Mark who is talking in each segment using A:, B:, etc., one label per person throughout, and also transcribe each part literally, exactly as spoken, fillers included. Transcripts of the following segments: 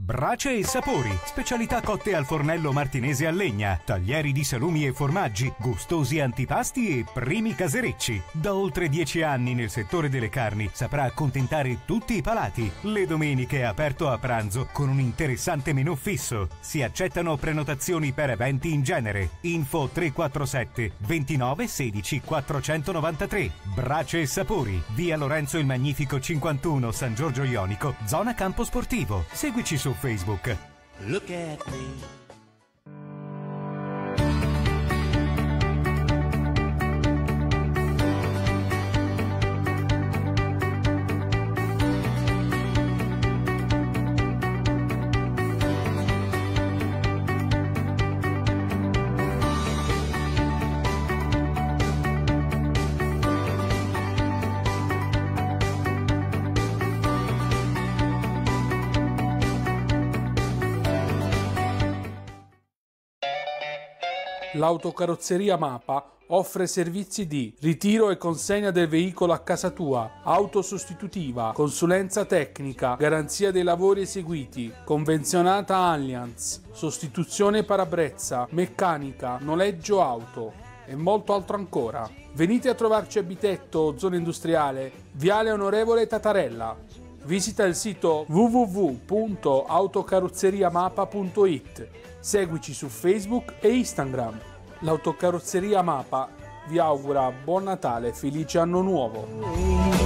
A: Brace e sapori, specialità cotte al fornello martinese a legna, taglieri di salumi e formaggi, gustosi antipasti e primi caserecci. Da oltre dieci anni nel settore delle carni saprà accontentare tutti i palati. Le domeniche è aperto a pranzo con un interessante menù fisso. Si accettano prenotazioni per eventi in genere. Info tre quattro sette ventinove sedici quattrocentonovantatré. Brace e sapori, via Lorenzo il Magnifico cinquantuno, San Giorgio Ionico, zona campo sportivo. Seguici su Facebook.
B: Look at me.
C: L'autocarrozzeria Mapa offre servizi di ritiro e consegna del veicolo a casa tua, auto sostitutiva, consulenza tecnica, garanzia dei lavori eseguiti, convenzionata Allianz, sostituzione parabrezza, meccanica, noleggio auto e molto altro ancora. Venite a trovarci a Bitetto, zona industriale, Viale Onorevole Tatarella. Visita il sito w w w punto autocarrozzeriamapa punto i t. Seguici su Facebook e Instagram. L'autocarrozzeria Mapa vi augura buon Natale e felice anno nuovo.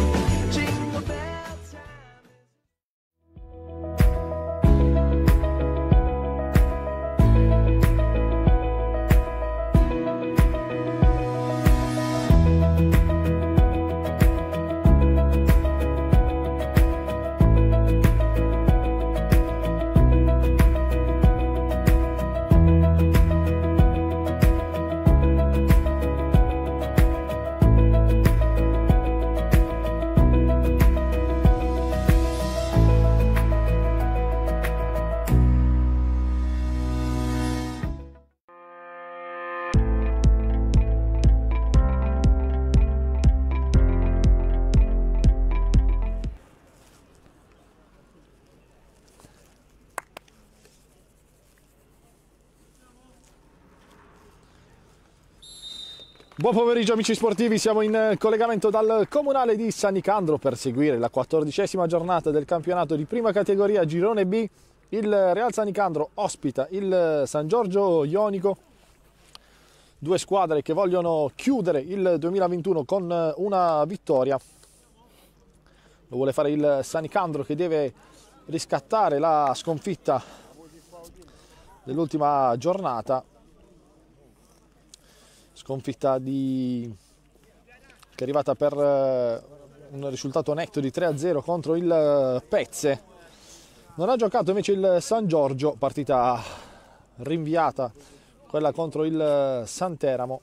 D: Buon pomeriggio amici sportivi, siamo in collegamento dal Comunale di San Nicandro per seguire la quattordicesima giornata del campionato di prima categoria Girone B. Il Real San Nicandro ospita il San Giorgio Ionico, due squadre che vogliono chiudere il duemilaventuno con una vittoria. Lo vuole fare il San Nicandro che deve riscattare la sconfitta dell'ultima giornata. Sconfitta di... che è arrivata per un risultato netto di tre a zero contro il Pezze. Non ha giocato invece il San Giorgio, partita rinviata, quella contro il Santeramo.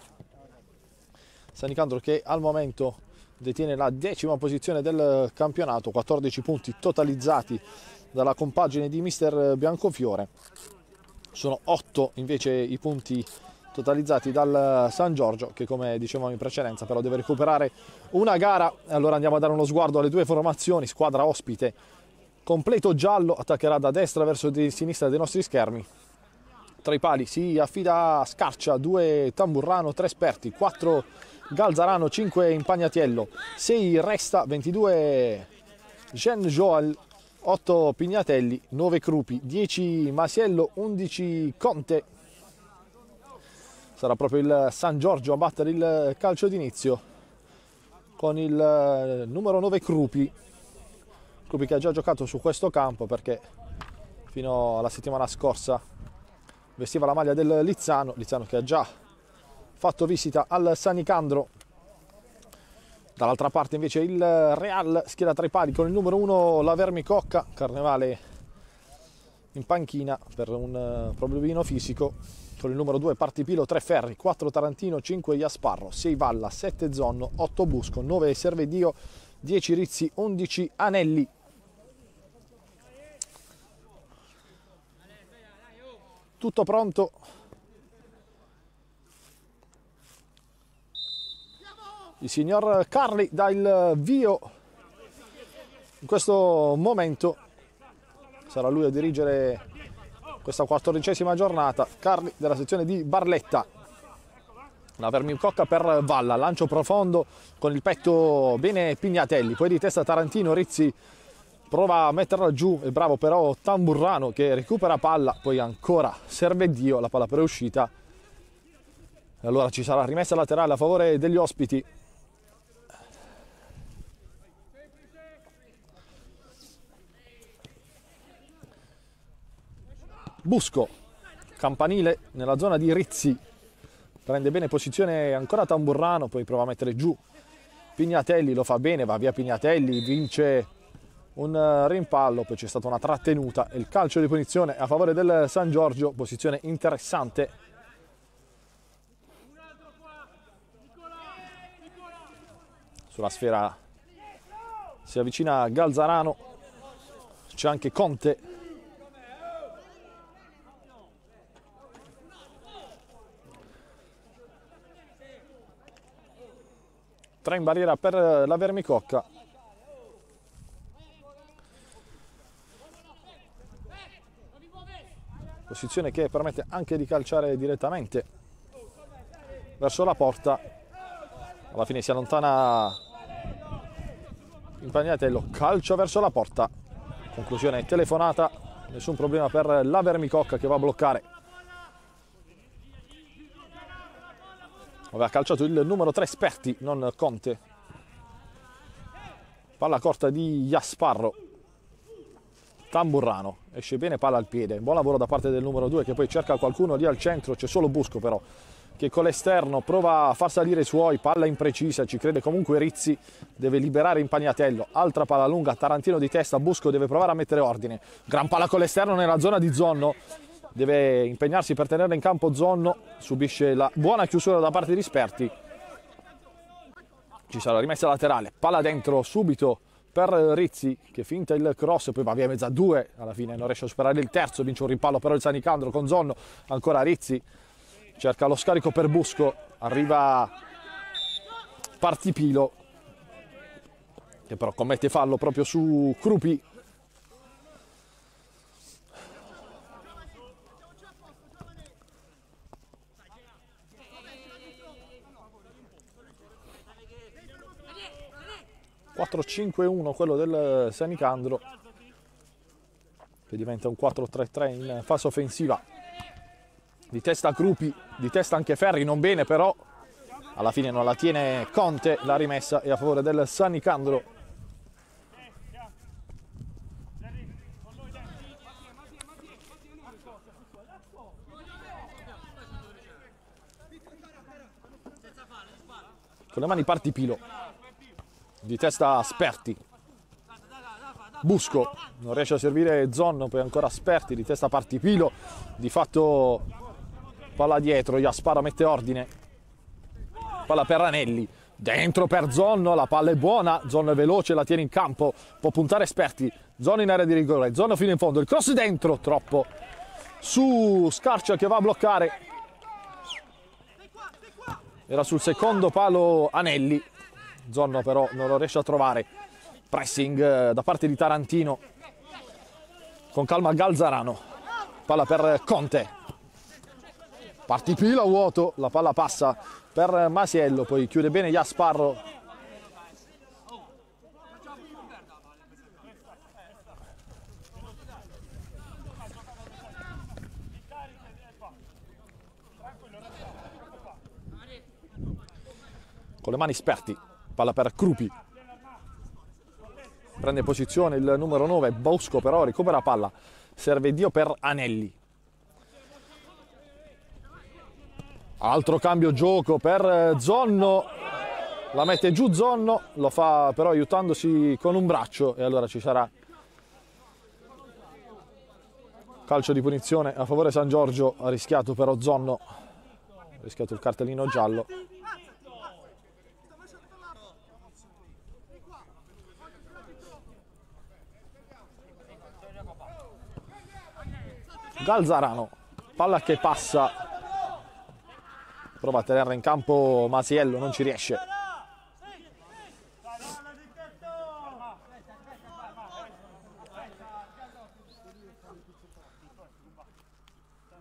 D: San Nicandro che al momento detiene la decima posizione del campionato, quattordici punti totalizzati dalla compagine di mister Biancofiore. Sono otto invece i punti totalizzati dal San Giorgio che, come dicevamo in precedenza, però deve recuperare una gara. Allora andiamo a dare uno sguardo alle due formazioni. Squadra ospite completo giallo, attaccherà da destra verso di sinistra dei nostri schermi. Tra i pali si affida a Scarcia, due Tamburrano, tre Sperti, quattro Galzarano, cinque Impagnatiello, sei Resta, ventidue Jean Joel, otto Pignatelli, nove Crupi, dieci Masiello, undici Conte. Sarà proprio il San Giorgio a battere il calcio d'inizio con il numero nove Crupi. Crupi che ha già giocato su questo campo perché fino alla settimana scorsa vestiva la maglia del Lizzano. Lizzano che ha già fatto visita al San Nicandro. Dall'altra parte invece il Real schiera tra i pali con il numero uno la Vermicocca, Carnevale in panchina per un problemino fisico. Con il numero due Partipilo, tre Ferri, quattro Tarantino, cinque Iasparro, sei Valla, sette Zonno, otto Busco, nove Servedio, dieci Rizzi, undici Anelli. Tutto pronto. Il signor Carli dà il vio in questo momento sarà lui a dirigere questa quattordicesima giornata. Carli della sezione di Barletta. La Vermicocca per Valla, lancio profondo con il petto bene Pignatelli, poi di testa Tarantino, Rizzi prova a metterla giù, è bravo però Tamburrano che recupera palla, poi ancora Servedio, la palla per uscita. E allora ci sarà rimessa laterale a favore degli ospiti. Busco, campanile nella zona di Rizzi, prende bene posizione ancora Tamburrano, poi prova a mettere giù Pignatelli, lo fa bene, va via Pignatelli, vince un rimpallo, poi c'è stata una trattenuta e il calcio di punizione a favore del San Giorgio, posizione interessante. Sulla sfera si avvicina Galzarano, c'è anche Conte. Tre in barriera per la Vermicocca. Posizione che permette anche di calciare direttamente verso la porta. Alla fine si allontana Impagnatello, calcio verso la porta. Conclusione telefonata, nessun problema per la Vermicocca che va a bloccare. Aveva calciato il numero tre Sperti, non Conte. Palla corta di Jasparro. Tamburrano, esce bene, palla al piede. Buon lavoro da parte del numero due che poi cerca qualcuno lì al centro. C'è solo Busco però che con l'esterno prova a far salire i suoi. Palla imprecisa, ci crede comunque Rizzi. Deve liberare Impagnatello. Altra palla lunga, Tarantino di testa. Busco deve provare a mettere ordine. Gran palla con l'esterno nella zona di Zonno. Deve impegnarsi per tenerla in campo Zonno, subisce la buona chiusura da parte di Sperti. Ci sarà la rimessa laterale, palla dentro subito per Rizzi che finta il cross, poi va via mezza a due, alla fine non riesce a superare il terzo, vince un rimpallo però il San Nicandro con Zonno, ancora Rizzi, cerca lo scarico per Busco, arriva Partipilo che però commette fallo proprio su Crupi. quattro cinque uno quello del San Nicandro che diventa un quattro tre tre in fase offensiva. Di testa Crupi, di testa anche Ferri, non bene però alla fine non la tiene Conte, la rimessa è a favore del San Nicandro. Con le mani Partipilo. Di testa Sperti. Busco non riesce a servire Zonno, poi ancora Sperti, di testa Partipilo. Di fatto palla dietro, Jasparo mette ordine. Palla per Anelli, dentro per Zonno, la palla è buona, Zonno è veloce, la tiene in campo, può puntare Sperti. Zonno in area di rigore, Zonno fino in fondo, il cross dentro, troppo. Su Scarcia che va a bloccare. Era sul secondo palo Anelli. Zonno però non lo riesce a trovare. Pressing da parte di Tarantino. Con calma Galzarano. Palla per Conte. Partipilo a vuoto. La palla passa per Masiello. Poi chiude bene Jasparro. Con le mani Sperti. Palla per Crupi, prende posizione il numero nove, Busco però recupera palla, serve Dio per Anelli. Altro cambio gioco per Zonno, la mette giù Zonno, lo fa però aiutandosi con un braccio e allora ci sarà calcio di punizione a favore San Giorgio. Ha rischiato però Zonno, ha rischiato il cartellino giallo. Galzarano, palla che passa, prova a tenerla in campo Masiello, non ci riesce.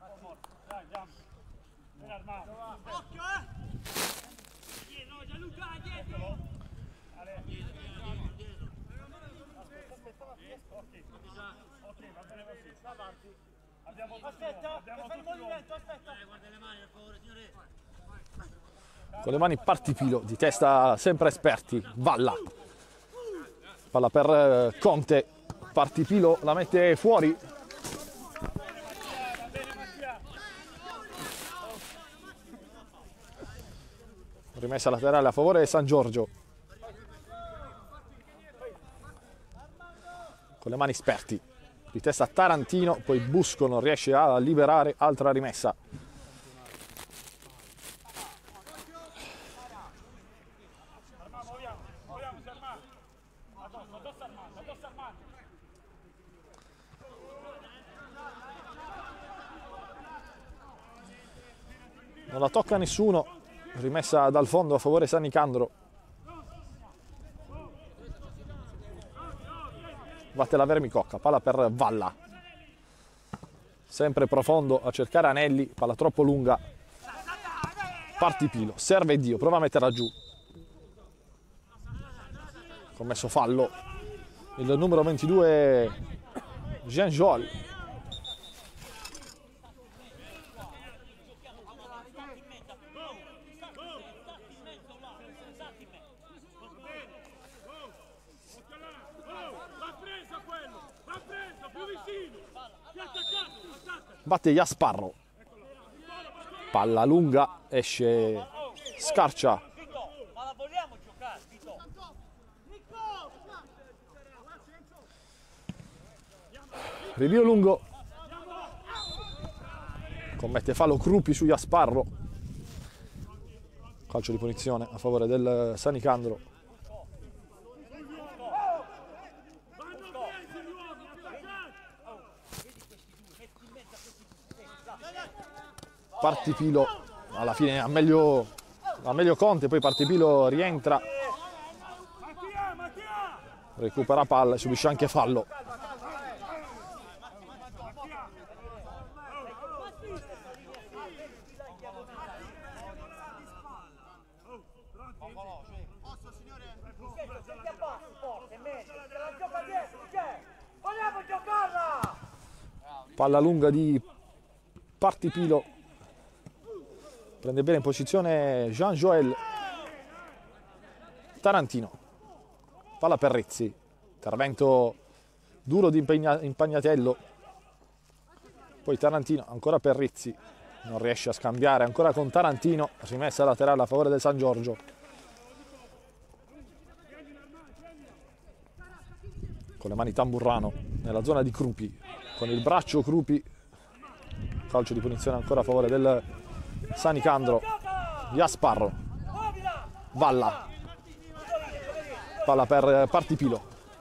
D: Con le mani Partipilo, di testa sempre esperti, Valla. Palla per Conte, Partipilo la mette fuori. Rimessa laterale a favore San Giorgio. Con le mani esperti, di testa Tarantino, poi Busco non riesce a liberare, altra rimessa. Non la tocca nessuno, rimessa dal fondo a favore San Nicandro. Batte la Vermicocca, palla per Valla. Sempre profondo a cercare Anelli, palla troppo lunga. Partipilo, serve Dio, prova a metterla giù. Commesso fallo. Il numero ventidue Jean Joel. Batte Jasparro, palla lunga, esce Scarcia. Rinvio lungo, commette fallo Crupi su Jasparro. Calcio di punizione a favore del San Nicandro. Partipilo, alla fine ha meglio, ha meglio Conte, poi Partipilo rientra, recupera palla e subisce anche fallo. Palla lunga di Partipilo. Prende bene in posizione Jean Joel. Tarantino, palla per Rizzi, intervento duro di Impagnatello, poi Tarantino ancora per Rizzi, non riesce a scambiare, ancora con Tarantino, rimessa laterale a favore del San Giorgio. Con le mani Tamburrano nella zona di Crupi, con il braccio Crupi, calcio di punizione ancora a favore del San Nicandro. Jasparro, Valla, palla per Partipilo,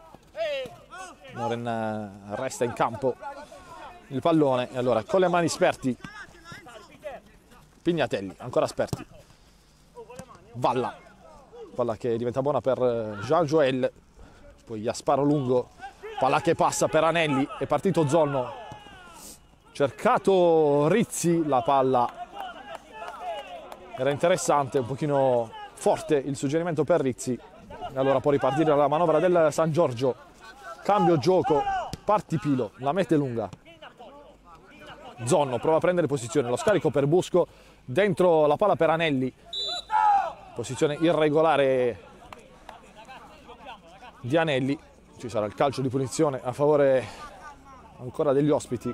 D: non resta in campo il pallone e allora con le mani Sperti, Pignatelli, ancora Sperti, Valla, palla che diventa buona per Jean Joel, poi Jasparro lungo, palla che passa per Anelli, è partito Zonno, cercato Rizzi, la palla era interessante, un pochino forte il suggerimento per Rizzi. E allora può ripartire la manovra del San Giorgio. Cambio gioco, Partipilo, la mette lunga. Zonno prova a prendere posizione, lo scarico per Busco, dentro la palla per Anelli. Posizione irregolare di Anelli. Ci sarà il calcio di punizione a favore ancora degli ospiti.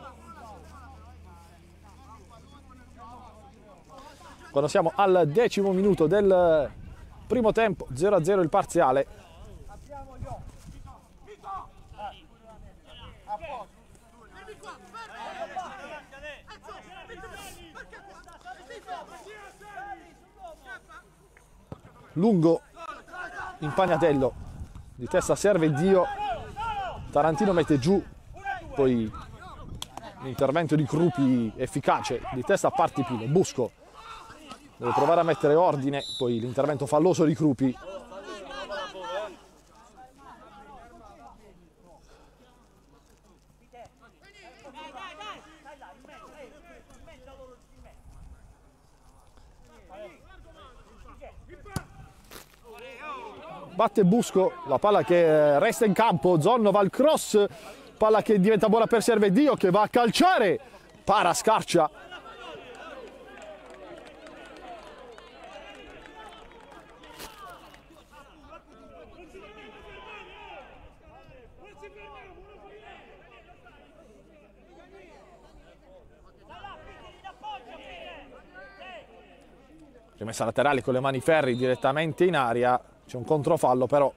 D: Quando siamo al decimo minuto del primo tempo, zero a zero il parziale. Lungo, Impagnatello, di testa serve Dio, Tarantino mette giù, poi l'intervento di Crupi efficace, di testa Partipilo, Busco. Deve provare a mettere ordine, poi l'intervento falloso di Crupi. batte Busco, la palla che resta in campo, Zonno va al cross, palla che diventa buona per Servedio che va a calciare, para Scarcia. Rimessa laterale con le mani Ferri direttamente in aria, c'è un controfallo però.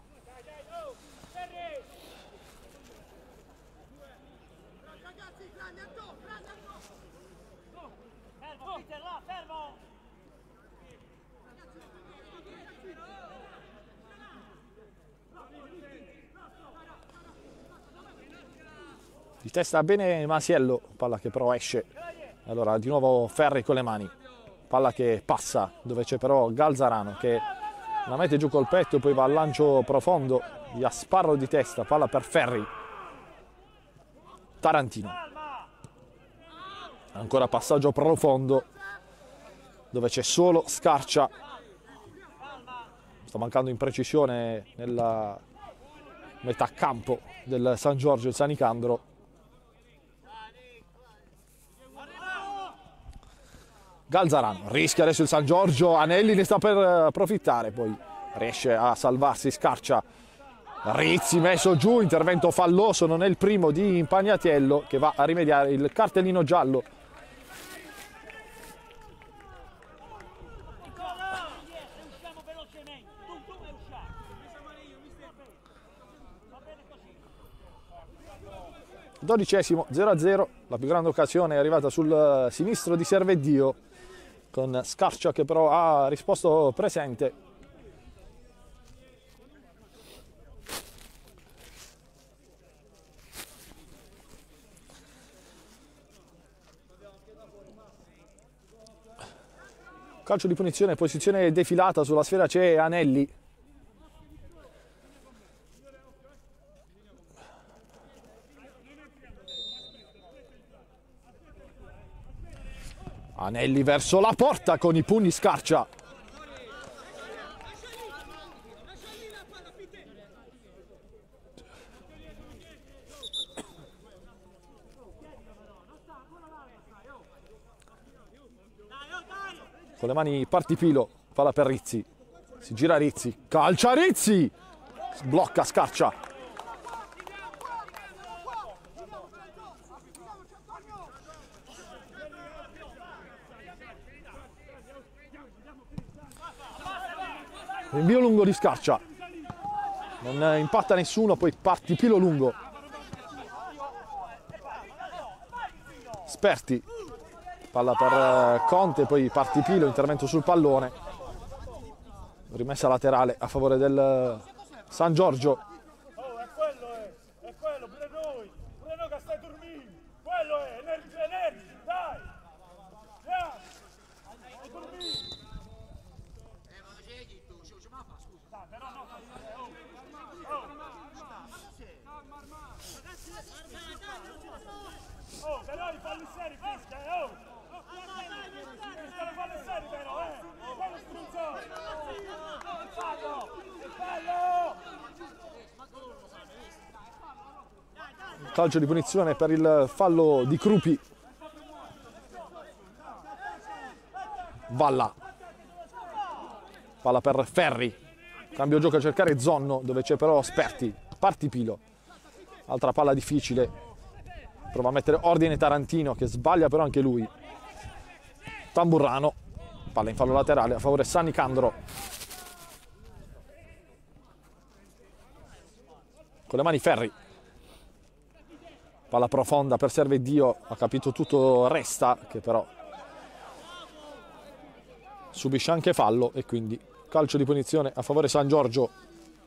D: Di testa bene Masiello, palla che però esce. Allora di nuovo Ferri con le mani. Palla che passa, dove c'è però Galzarano che la mette giù col petto e poi va al lancio profondo, via sparro di testa, palla per Ferri. Tarantino. Ancora passaggio profondo, dove c'è solo Scarcia. Sta mancando in precisione nella metà campo del San Giorgio e San Nicandro. Galzarano rischia adesso il San Giorgio, Anelli ne sta per approfittare, poi riesce a salvarsi Scarcia. Rizzi messo giù, intervento falloso, non è il primo di Impagnatiello che va a rimediare il cartellino giallo. Dodicesimo, zero a zero, la più grande occasione è arrivata sul sinistro di Servedio, con Scarcia che però ha risposto presente. Calcio di punizione, posizione defilata, sulla sfera c'è Anelli. Anelli verso la porta con i pugni Scarcia. Con le mani Partipilo, palla per Rizzi. Si gira Rizzi, calcia Rizzi! Blocca Scarcia. Rinvio lungo di Scarcia, non impatta nessuno, poi Partipilo lungo. Sperti, palla per Conte, poi Partipilo, intervento sul pallone. Rimessa laterale a favore del San Giorgio.
E: Oh, è quello, è, è quello, pure noi, pure noi che stai dormendo. Quello è, energia, energia, dai. Andiamo, stai dormendo. Oh, però i falli seri fisca, eh, oh! Fiscano falli seri però, eh! Quello struzzo! Il fallo! Il fallo!
D: Calcio di punizione per il fallo di Crupi. Valla. Palla per Ferri. Cambio gioco a cercare Zonno, dove c'è però Sperti. Partipilo. Altra palla difficile. Prova a mettere ordine Tarantino che sbaglia però anche lui. Tamburrano, palla in fallo laterale a favore San Nicandro. Con le mani Ferri. Palla profonda per Servedio, ha capito tutto Resta che però subisce anche fallo e quindi calcio di punizione a favore San Giorgio.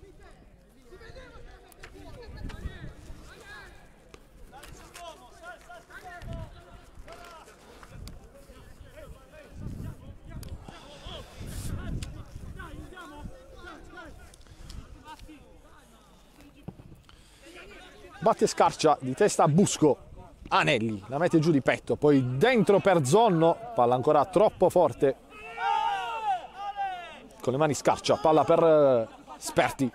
D: Batte Scarcia di testa a Busco. Anelli la mette giù di petto, poi dentro per Zonno, palla ancora troppo forte. Con le mani Scarcia, palla per Sperti,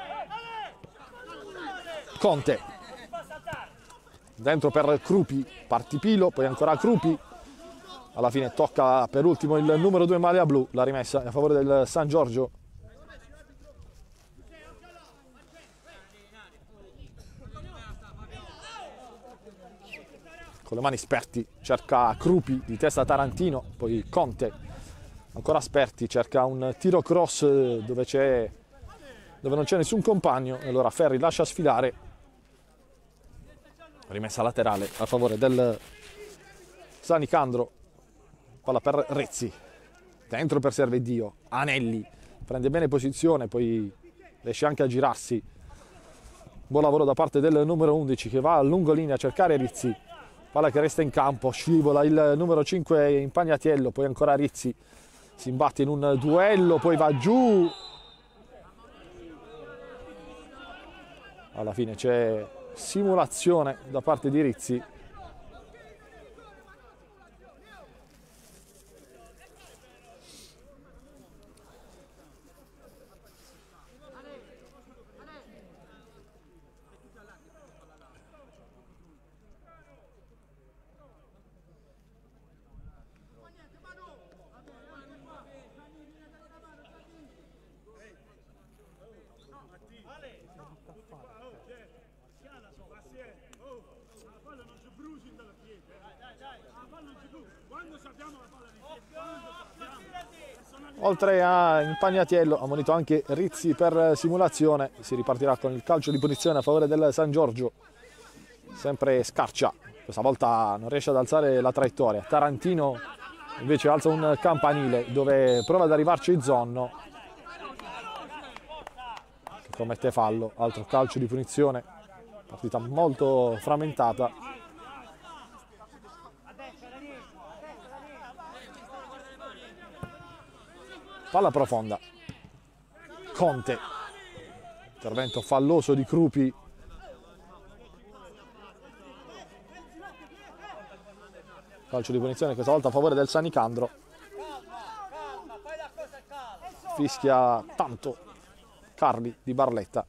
D: Conte, dentro per Crupi, Partipilo, poi ancora Crupi, alla fine tocca per ultimo il numero due maglia blu, la rimessa a favore del San Giorgio. Con le mani Sperti, cerca Crupi, di testa Tarantino, poi Conte, ancora Sperti, cerca un tiro cross dove, c'è, dove non c'è nessun compagno, e allora Ferri lascia sfilare, rimessa laterale a favore del San Nicandro, palla per Rezzi, dentro per Servedio, Anelli, prende bene posizione, poi riesce anche a girarsi, buon lavoro da parte del numero undici che va a lungolinea a cercare Rizzi, palla che resta in campo, scivola il numero cinque Impagnatiello, poi ancora Rizzi, si imbatte in un duello, poi va giù, alla fine c'è simulazione da parte di Rizzi. Oltre a Impagnatiello, ammonito anche Rizzi per simulazione. Si ripartirà con il calcio di punizione a favore del San Giorgio. Sempre Scarcia, questa volta non riesce ad alzare la traiettoria. Tarantino invece alza un campanile dove prova ad arrivarci Zonno, che commette fallo. Altro calcio di punizione, partita molto frammentata. Palla profonda, Conte, intervento falloso di Crupi, calcio di punizione questa volta a favore del San Nicandro, fischia tanto Carli di Barletta,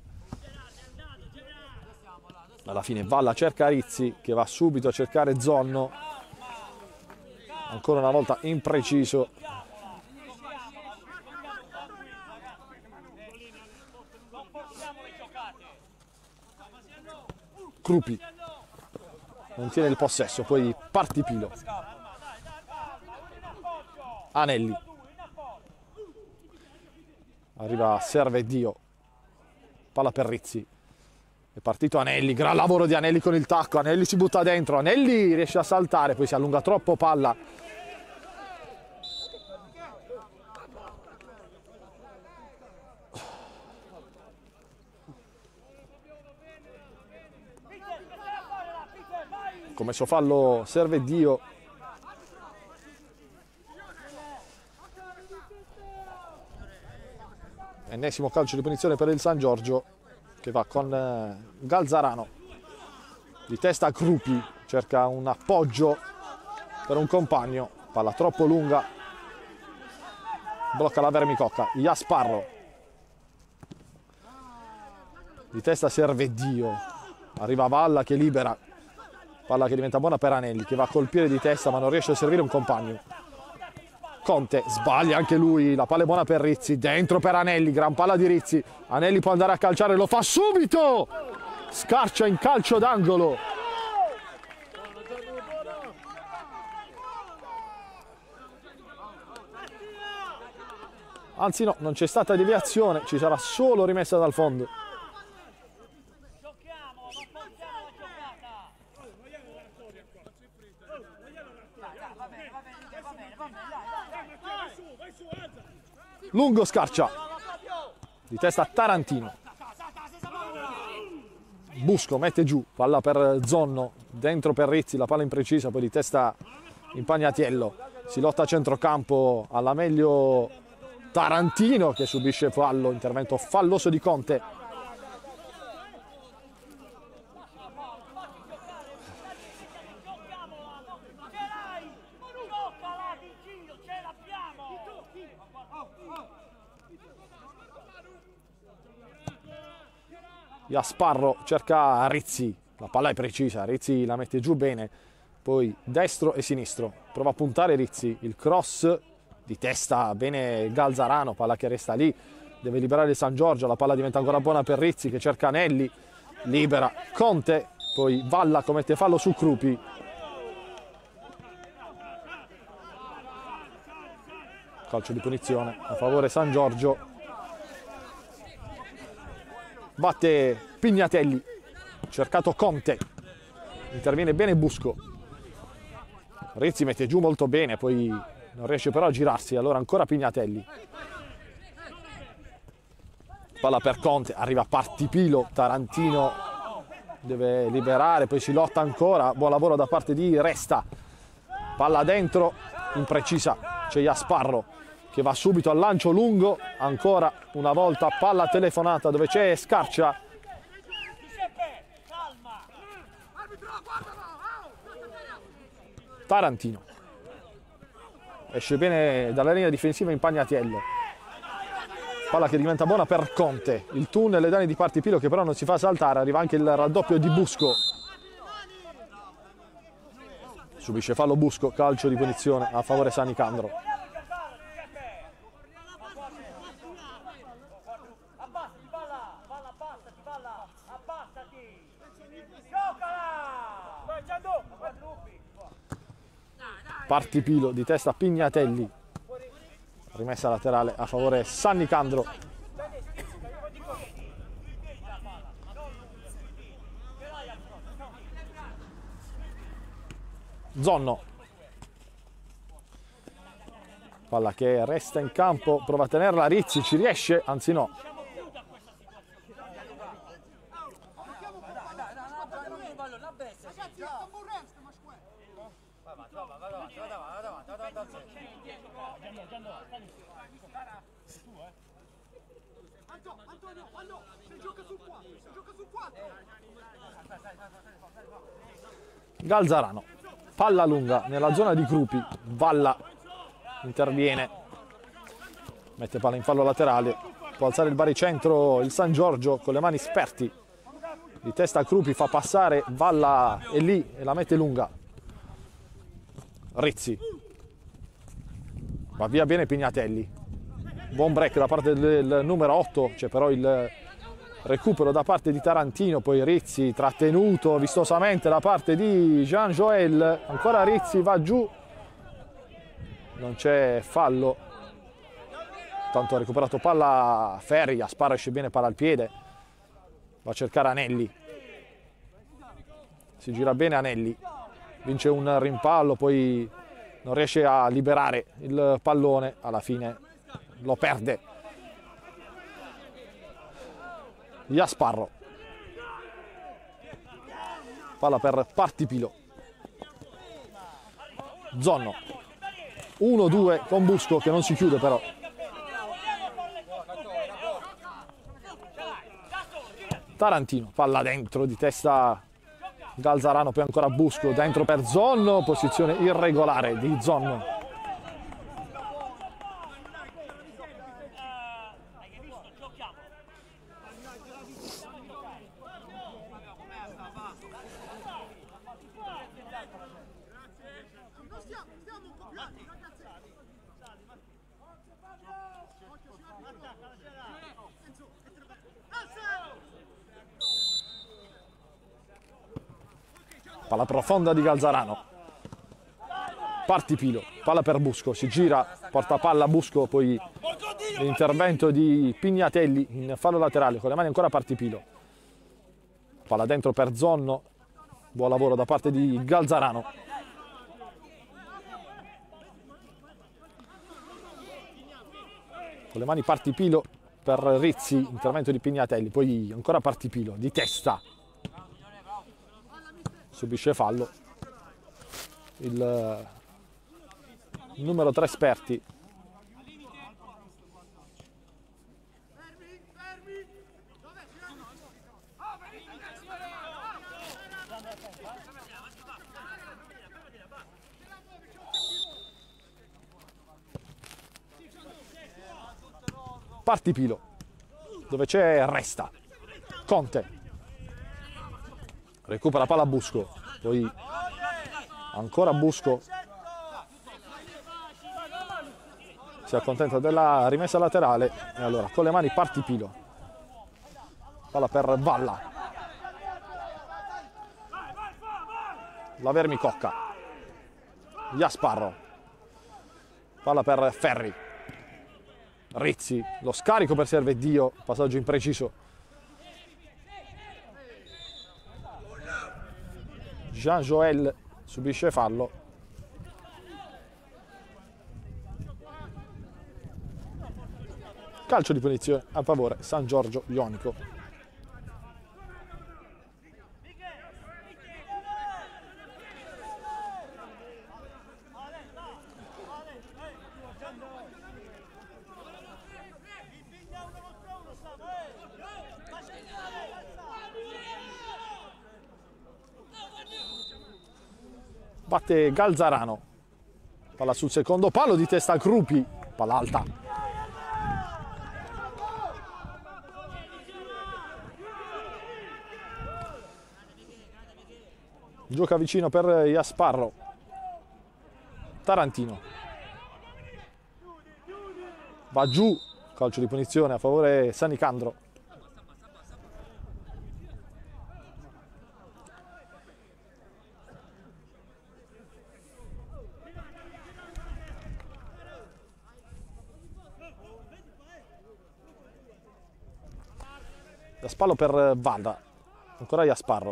D: alla fine Valla cerca Rizzi che va subito a cercare Zonno, ancora una volta impreciso. Crupi non tiene il possesso, poi Partipilo, Anelli, arriva Servedio, palla per Rizzi, è partito Anelli, gran lavoro di Anelli con il tacco, Anelli si butta dentro, Anelli riesce a saltare, poi si allunga troppo palla. Commesso fallo Servedio. Ennesimo calcio di punizione per il San Giorgio che va con eh, Galzarano. Di testa Crupi, cerca un appoggio per un compagno, palla troppo lunga, blocca la Vermicocca, Iasparro. Di testa Servedio, arriva Valla che libera. Palla che diventa buona per Anelli, che va a colpire di testa ma non riesce a servire un compagno. Conte sbaglia anche lui, la palla è buona per Rizzi, dentro per Anelli, gran palla di Rizzi. Anelli può andare a calciare, lo fa subito! Scarcia in calcio d'angolo. Anzi no, non c'è stata deviazione, ci sarà solo rimessa dal fondo. Lungo Scarcia, di testa Tarantino, Busco mette giù, palla per Zonno, dentro per Rizzi, la palla imprecisa, poi di testa Impagnatiello, si lotta a centrocampo, alla meglio Tarantino che subisce fallo, intervento falloso di Conte. Iasparro cerca Rizzi, la palla è precisa, Rizzi la mette giù bene, poi destro e sinistro, prova a puntare Rizzi, il cross di testa, bene Galzarano, palla che resta lì, deve liberare il San Giorgio, la palla diventa ancora buona per Rizzi che cerca Anelli, libera Conte, poi Valla commette fallo su Crupi. Calcio di punizione a favore San Giorgio. Batte Pignatelli, cercato Conte, interviene bene Busco. Rizzi mette giù molto bene, poi non riesce però a girarsi, allora ancora Pignatelli. Palla per Conte, arriva Partipilo, Tarantino deve liberare, poi si lotta ancora, buon lavoro da parte di Resta. Palla dentro, imprecisa, c'è Iasparro che va subito al lancio lungo, ancora una volta palla telefonata dove c'è Scarcia. Tarantino esce bene dalla linea difensiva in Pagnatiello, palla che diventa buona per Conte, il tunnel ai danni di Partipilo che però non si fa saltare, arriva anche il raddoppio di Busco, subisce fallo Busco, calcio di punizione a favore San Nicandro. Partipilo di testa Pignatelli, rimessa laterale a favore San Nicandro. Zonno, palla che resta in campo, prova a tenerla Rizzi, ci riesce, anzi no. Galzarano, palla lunga nella zona di Crupi, Valla interviene, mette palla in fallo laterale, può alzare il baricentro il San Giorgio con le mani sperti, di testa Crupi fa passare, Valla è lì e la mette lunga. Rizzi, va via bene Pignatelli, buon break da parte del numero otto, c'è però il recupero da parte di Tarantino, poi Rizzi trattenuto vistosamente da parte di Jean Joel, ancora Rizzi va giù, non c'è fallo, tanto ha recuperato palla Ferri, Iasparro esce bene palla al piede, va a cercare Anelli, si gira bene Anelli, vince un rimpallo, poi non riesce a liberare il pallone, alla fine lo perde. Iasparro, palla per Partipilo, Zonno, uno due con Busco che non si chiude però. Tarantino, palla dentro di testa Galzarano, poi ancora Busco, dentro per Zonno, posizione irregolare di Zonno. Palla profonda di Galzarano, Partipilo, palla per Busco, si gira, porta palla a Busco, poi l'intervento di Pignatelli in fallo laterale, con le mani ancora Partipilo, palla dentro per Zonno, buon lavoro da parte di Galzarano. Con le mani Partipilo per Rizzi, intervento di Pignatelli, poi ancora Partipilo di testa. Subisce fallo il, il numero tre Sperti. Partipilo, dove c'è Resta, Conte. recupera palla Busco, poi ancora Busco, si accontenta della rimessa laterale e allora con le mani Partipilo, palla per Valla, la Vermicocca, Gasparro, palla per Ferri, Rizzi, lo scarico per Serveddio, passaggio impreciso, Jean Joel subisce fallo. Calcio di punizione a favore San Giorgio Ionico. Batte Galzarano, palla sul secondo palo di testa Gruppi, palla alta. Gioca vicino per Gasparro, Tarantino, va giù, calcio di punizione a favore San Nicandro. Da spallo per Valla, ancora Gasparro,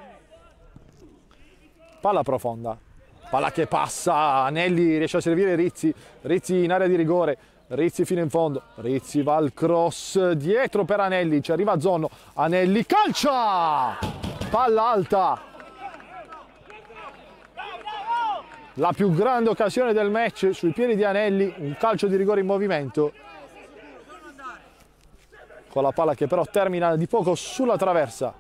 D: palla profonda, palla che passa, Anelli riesce a servire Rizzi, Rizzi in area di rigore, Rizzi fino in fondo, Rizzi va al cross, dietro per Anelli, ci arriva Zonno, Anelli calcia, palla alta, la più grande occasione del match sui piedi di Anelli, un calcio di rigore in movimento, con la palla che però termina di poco sulla traversa.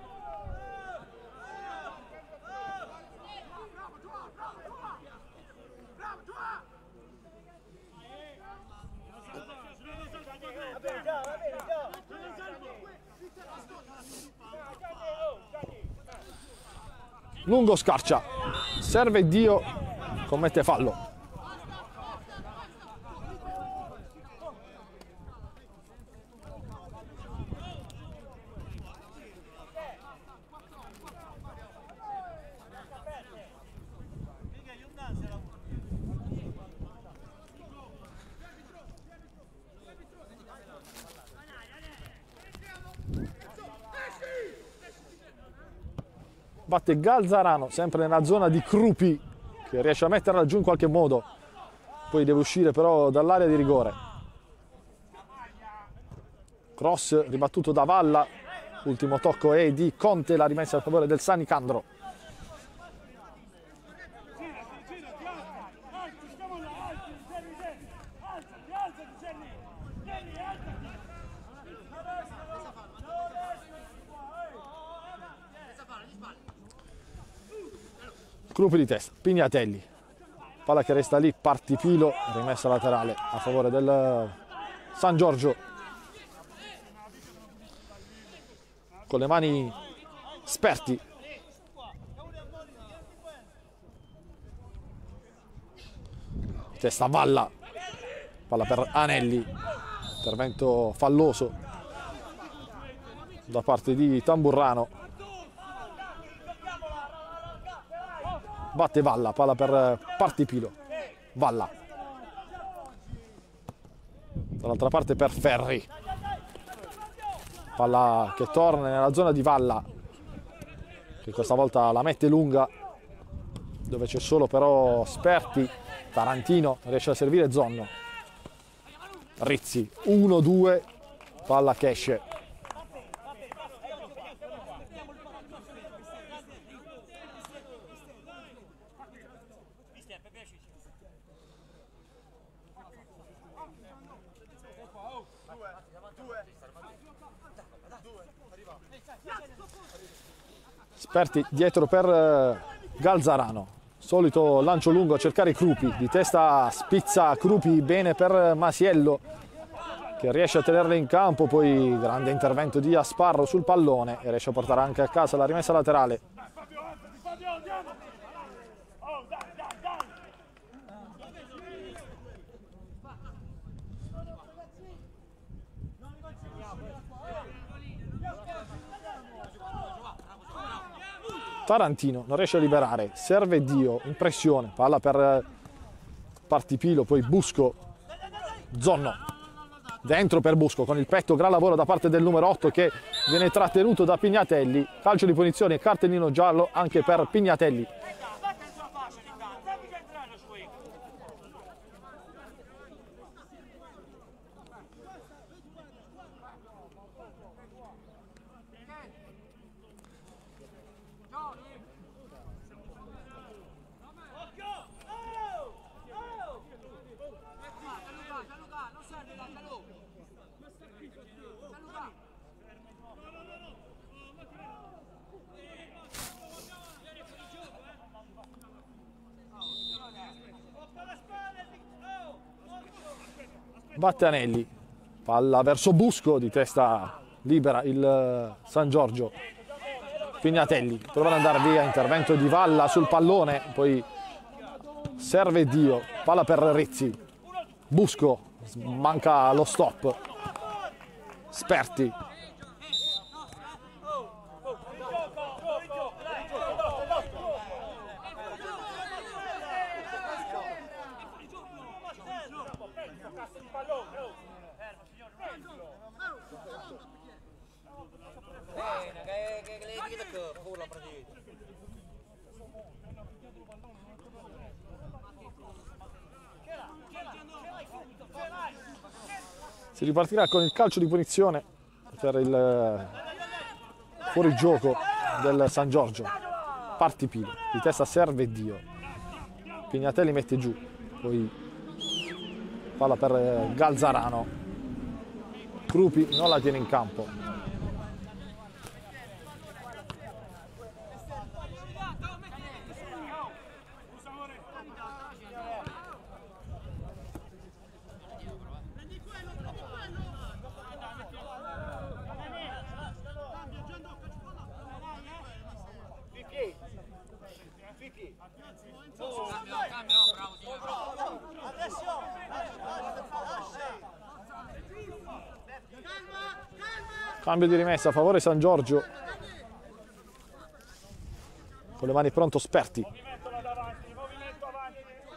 D: Lungo scarcia, Serveddio commette fallo. Batte Galzarano, sempre nella zona di Crupi, che riesce a metterla giù in qualche modo, poi deve uscire però dall'area di rigore. Cross ribattuto da Valla, ultimo tocco è di Conte, la rimessa a favore del San Nicandro. Gruppi di testa, Pignatelli, palla che resta lì, Partipilo, rimessa laterale a favore del San Giorgio, con le mani Sperti, testa Valla, palla per Anelli, intervento falloso da parte di Tamburrano. Batte Valla, palla per Partipilo, Valla, dall'altra parte per Ferri, palla che torna nella zona di Valla, che questa volta la mette lunga, dove c'è solo però Sperti, Tarantino riesce a servire Zonno, Rizzi, uno due, palla che esce. Sperti dietro per Galzarano, solito lancio lungo a cercare Crupi, di testa spizza Crupi, bene per Masiello che riesce a tenerle in campo, poi grande intervento di Gasparro sul pallone e riesce a portare anche a casa la rimessa laterale.
E: andiamo! Oh, dai, dai, dai!
D: Tarantino non riesce a liberare, serve Dio, in pressione, palla per Partipilo, poi Busco, Zonno, dentro per Busco con il petto, gran lavoro da parte del numero otto che viene trattenuto da Pignatelli, calcio di punizione, cartellino giallo anche per Pignatelli. Battanelli, palla verso Busco, di testa libera il San Giorgio. Pignatelli prova ad andare via, intervento di Valla sul pallone, poi serve Dio, palla per Rizzi, Busco, manca lo stop, Sperti. Si ripartirà con il calcio di punizione per il fuorigioco del San Giorgio. Partipilo, di testa serve Dio. Pignatelli mette giù, poi palla per Galzarano. Crupi non la tiene in campo. Cambio di rimessa a favore San Giorgio. Con le mani pronto Sperti.
E: Movimento là davanti, movimento avanti.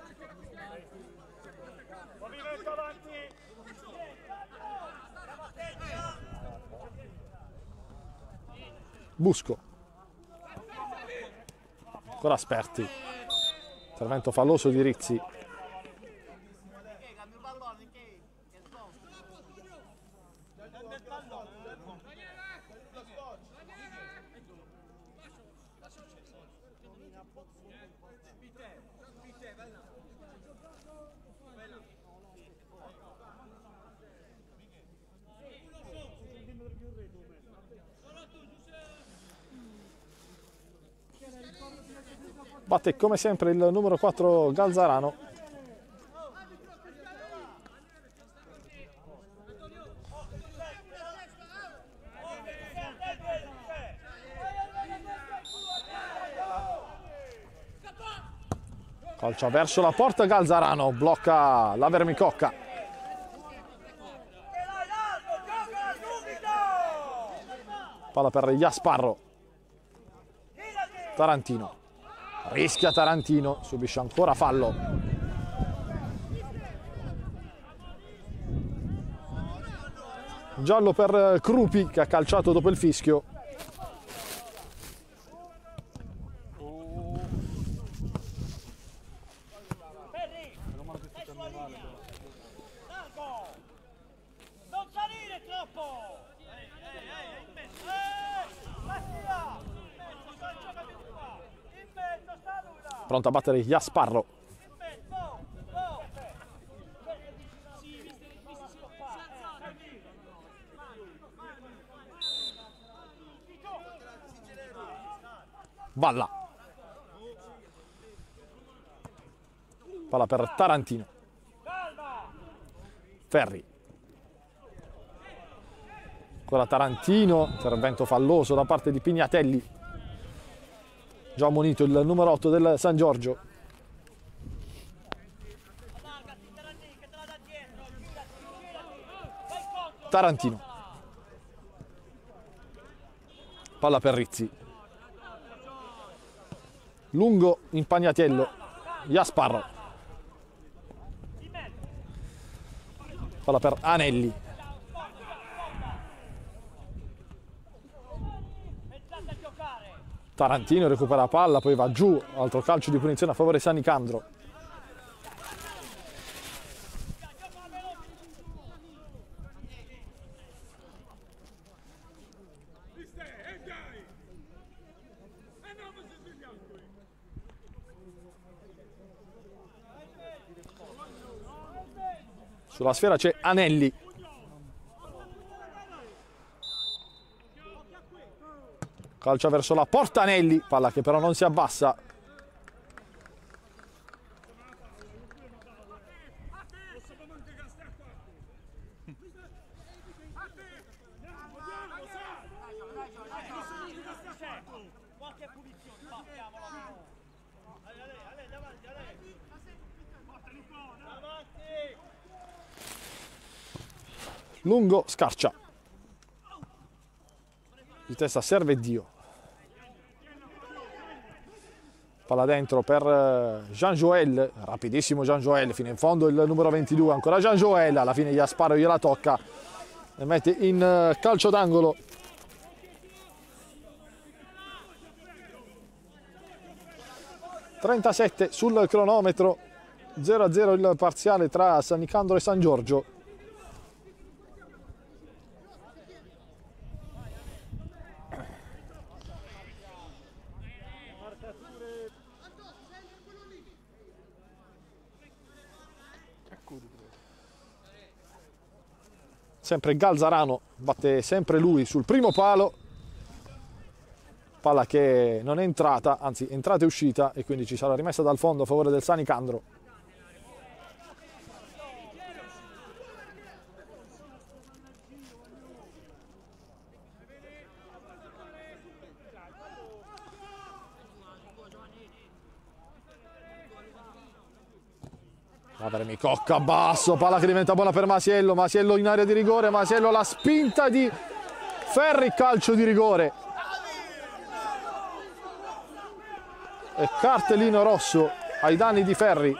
E: Movimento avanti.
D: Busco. Ancora Sperti. Intervento falloso di Rizzi. Batte come sempre il numero quattro Galzarano. Calcia verso la porta, Galzarano blocca la Vermicocca. Palla per Iasparro. Tarantino. Rischia Tarantino, subisce ancora fallo. Giallo per Crupi che ha calciato dopo il fischio.
E: Non salire troppo!
D: Pronto a battere Iasparro. Valla. Palla per Tarantino. Ferri. Ancora Tarantino, intervento falloso da parte di Pignatelli. già ammonito il numero otto del San Giorgio. Tarantino, palla per Rizzi, lungo Impagnatiello, Jaspar, palla per Anelli, Tarantino recupera la palla, poi va giù, altro calcio di punizione a favore San Nicandro. Sulla sfera c'è Anelli. Calcia verso la porta Anelli, palla che però non si abbassa. Lungo Scarcia, di testa serve Dio, palla dentro per Jean Joel, rapidissimo Jean Joel fino in fondo, il numero ventidue, ancora Jean Joel, alla fine Jasparo gliela tocca e mette in calcio d'angolo. trentasette sul cronometro, zero a zero il parziale tra San Nicandro e San Giorgio. Sempre Galzarano, batte sempre lui sul primo palo, palla che non è entrata, anzi entrata e uscita, e quindi ci sarà rimessa dal fondo a favore del San Nicandro. Avermi Cocca basso, palla che diventa buona per Masiello, Masiello in area di rigore, Masiello la spinta di Ferri, calcio di rigore e cartellino rosso ai danni di Ferri.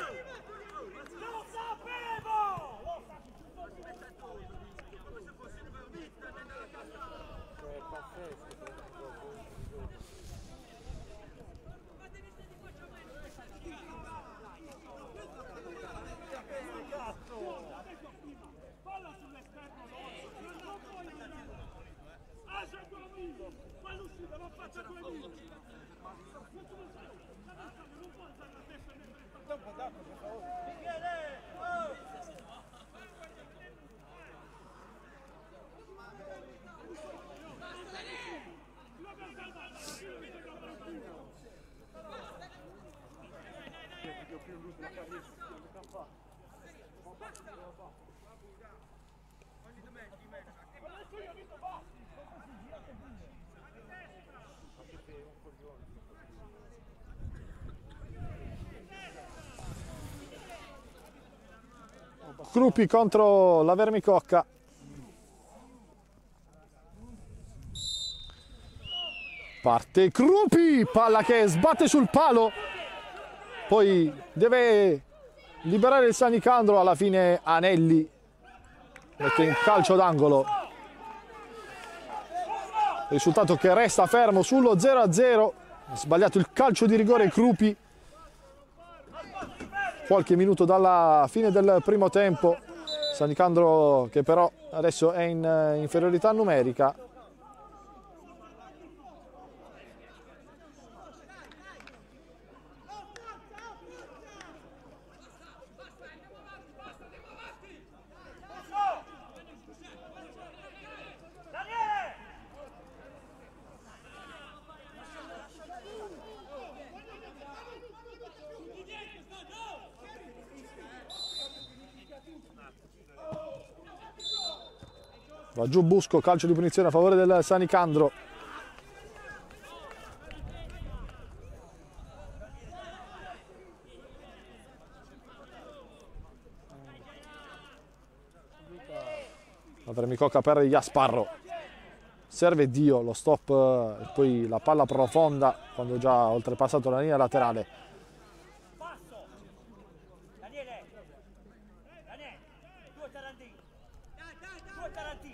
D: Crupi contro la Vermicocca. Parte Crupi, palla che sbatte sul palo, poi deve liberare il San Nicandro, alla fine Anelli mette in calcio d'angolo. Risultato che resta fermo sullo zero a zero, ha sbagliato il calcio di rigore Crupi. Qualche minuto dalla fine del primo tempo, San Nicandro che però adesso è in inferiorità numerica. Va giù Busco, calcio di punizione a favore del San Nicandro. La Vermicocca per Jasparro. Serve Dio, lo stop e poi la palla profonda quando già oltrepassato la linea laterale.
E: Daniele, Daniele, due Tarantini, due Tarantini.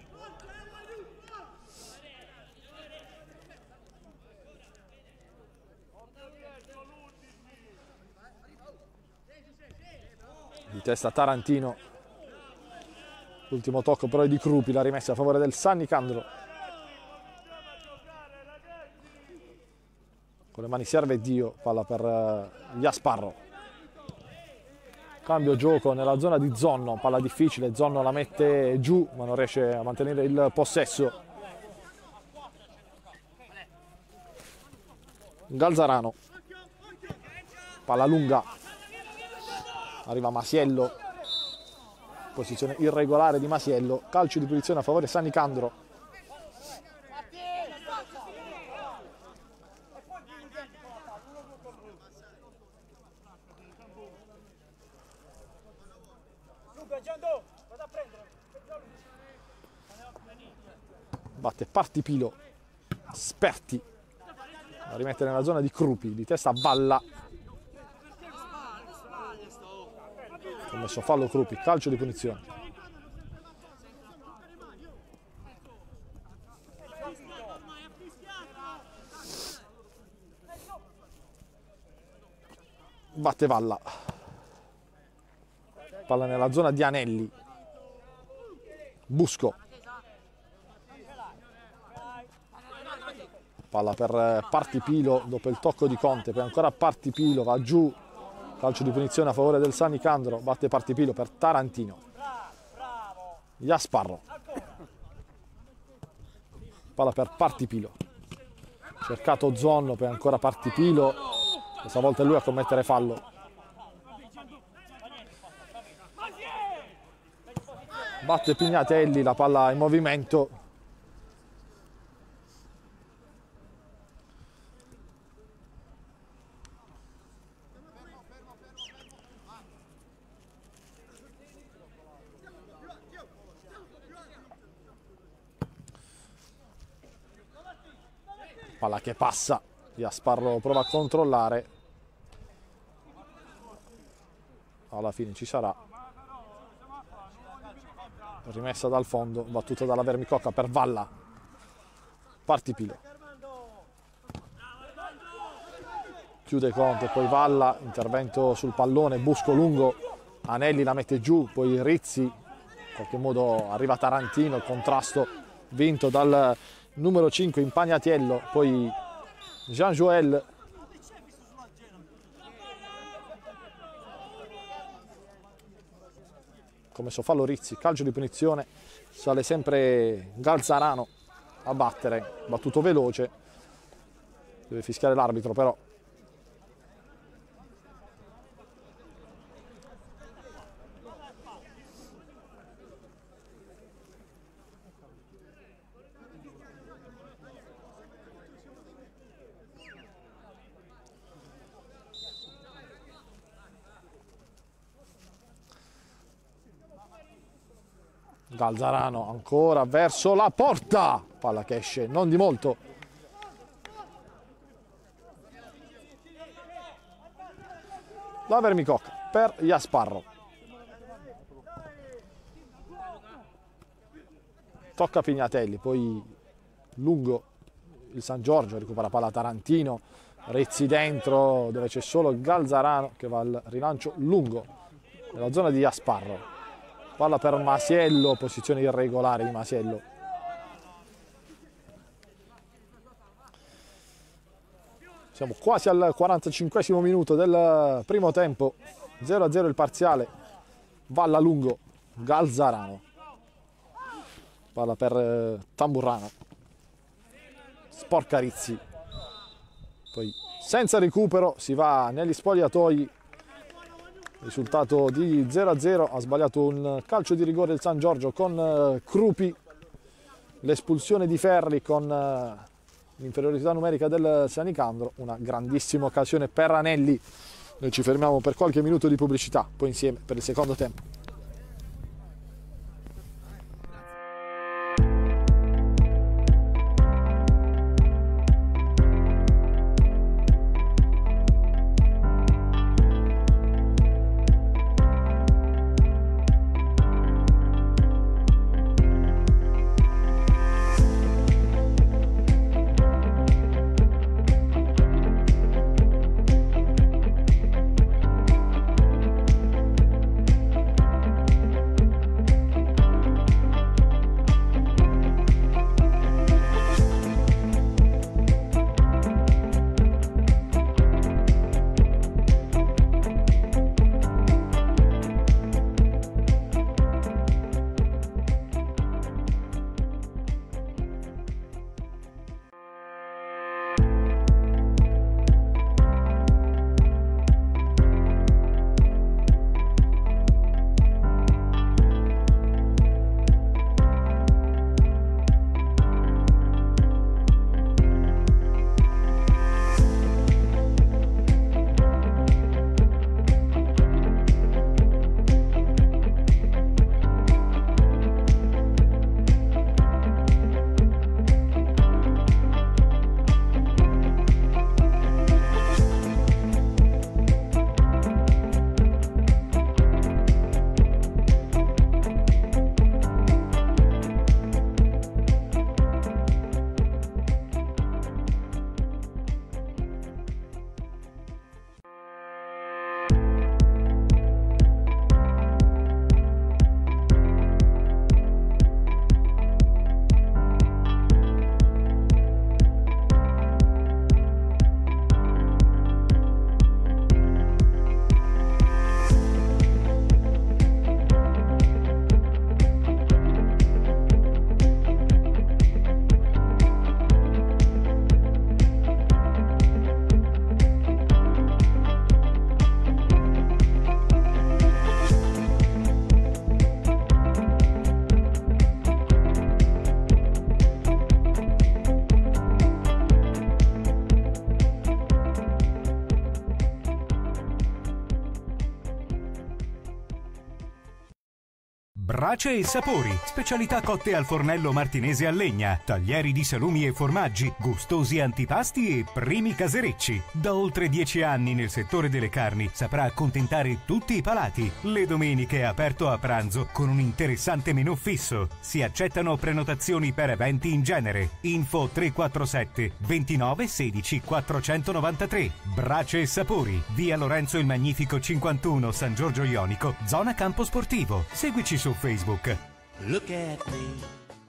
D: Di testa Tarantino. L'ultimo tocco però è di Crupi, la rimessa a favore del San Nicandro. Con le mani serve Dio, palla per uh, Jasparro. Cambio gioco nella zona di Zonno, palla difficile, Zonno la mette giù ma non riesce a mantenere il possesso. Galzarano, palla lunga, arriva Masiello, posizione irregolare di Masiello, calcio di punizione a favore San Nicandro. Batte Partipilo, Sperti, la rimette nella zona di Crupi, di testa Valla. Commesso fallo Crupi, calcio di punizione. Batte Valla. Palla nella zona di Anelli. Busco. Palla per Partipilo dopo il tocco di Conte, poi ancora Partipilo, va giù, calcio di punizione a favore del San Nicandro, batte Partipilo per Tarantino. Jasparro. Palla per Partipilo. Cercato Zonno, poi ancora Partipilo, questa volta è lui a commettere fallo. Batte Pignatelli, la palla in movimento. Palla che passa, Jasparro prova a controllare, alla fine ci sarà, rimessa dal fondo, battuta dalla Vermicocca per Valla. Partipilo, chiude Conte, poi Valla, intervento sul pallone, Busco lungo, Anelli la mette giù, poi Rizzi, in qualche modo arriva Tarantino, il contrasto vinto dal numero cinque Impagnatiello, poi Jean Joel. Commesso fallo Rizzi, calcio di punizione, sale sempre Galzarano a battere, battuto veloce, deve fischiare l'arbitro però. Galzarano ancora verso la porta, palla che esce non di molto. La Vermicocca per Jasparro, tocca Pignatelli, poi lungo il San Giorgio, recupera palla Tarantino, Rizzi dentro dove c'è solo Galzarano che va al rilancio lungo nella zona di Jasparro. Palla per Masiello, posizione irregolare di Masiello. Siamo quasi al quarantacinquesimo minuto del primo tempo, zero a zero il parziale. Valla lungo, Galzarano. Palla per eh, Tamburrano. Sporca Rizzi. Poi senza recupero si va negli spogliatoi. Risultato di zero a zero, ha sbagliato un calcio di rigore il San Giorgio con uh, Crupi, l'espulsione di Ferri con uh, l'inferiorità numerica del San Nicandro, una grandissima occasione per Anelli. Noi ci fermiamo per qualche minuto di pubblicità, poi insieme per il secondo tempo.
A: Brace e sapori, specialità cotte al fornello martinese a legna, taglieri di salumi e formaggi, gustosi antipasti e primi caserecci. Da oltre dieci anni nel settore delle carni saprà accontentare tutti i palati. Le domeniche è aperto a pranzo con un interessante menù fisso. Si accettano prenotazioni per eventi in genere. Info tre quattro sette ventinove sedici quattrocentonovantatré. Brace e sapori, via Lorenzo il Magnifico cinquantuno, San Giorgio Ionico, zona campo sportivo. Seguici su Facebook.
B: Look at me.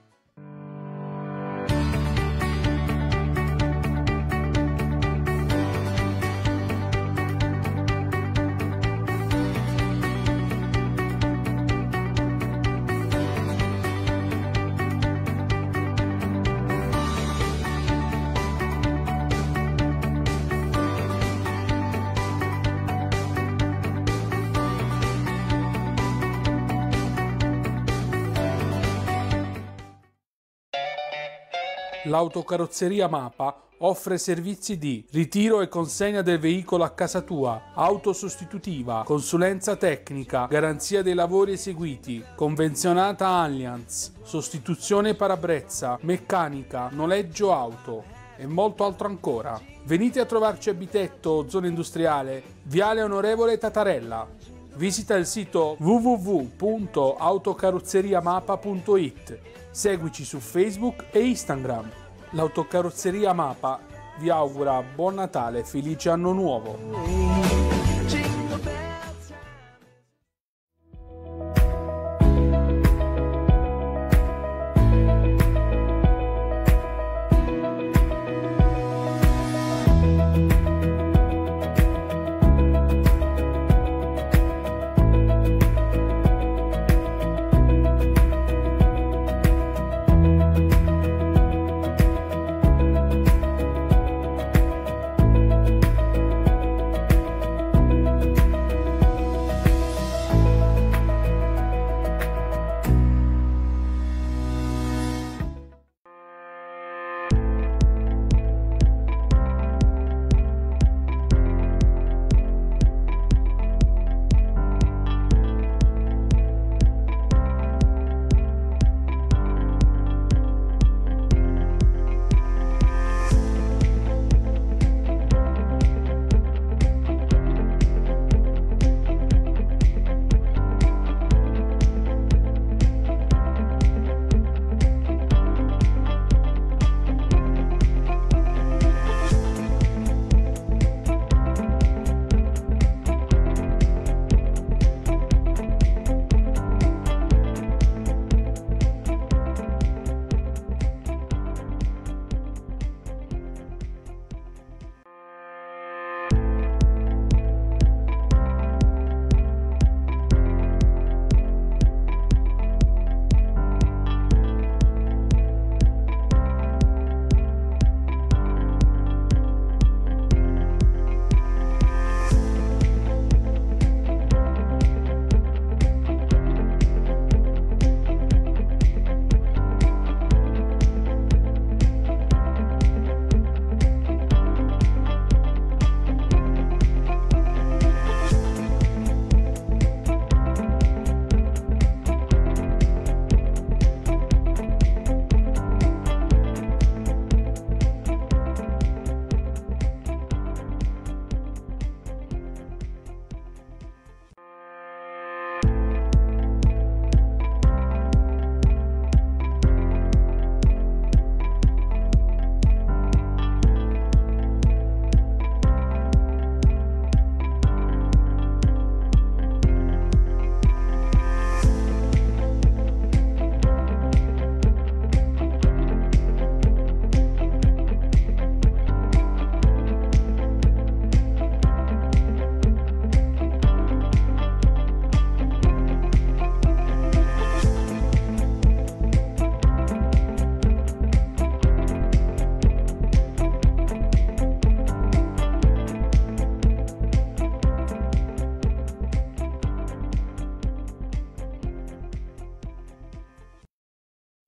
C: L'autocarrozzeria Mapa offre servizi di ritiro e consegna del veicolo a casa tua, auto sostitutiva, consulenza tecnica, garanzia dei lavori eseguiti, convenzionata Allianz, sostituzione parabrezza, meccanica, noleggio auto e molto altro ancora. Venite a trovarci a Bitetto, zona industriale, Viale Onorevole Tatarella. Visita il sito w w w punto autocarrozzeriamapa punto i t. Seguici su Facebook e Instagram. L'autocarrozzeria Mapa vi augura buon Natale e felice anno nuovo.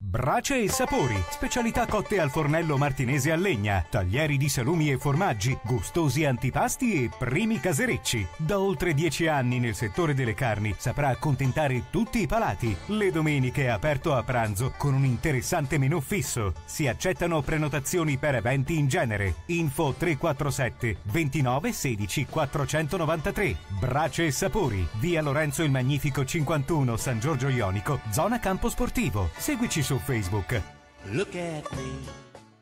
A: Brace e sapori, specialità cotte al fornello martinese a legna, taglieri di salumi e formaggi, gustosi antipasti e primi caserecci. Da oltre dieci anni nel settore delle carni saprà accontentare tutti i palati. Le domeniche è aperto a pranzo con un interessante menù fisso. Si accettano prenotazioni per eventi in genere. Info tre quattro sette ventinove sedici quattrocentonovantatré. Brace e sapori, via Lorenzo il Magnifico cinquantuno, San Giorgio Ionico, zona campo sportivo. Seguici su Facebook.
B: Look at me.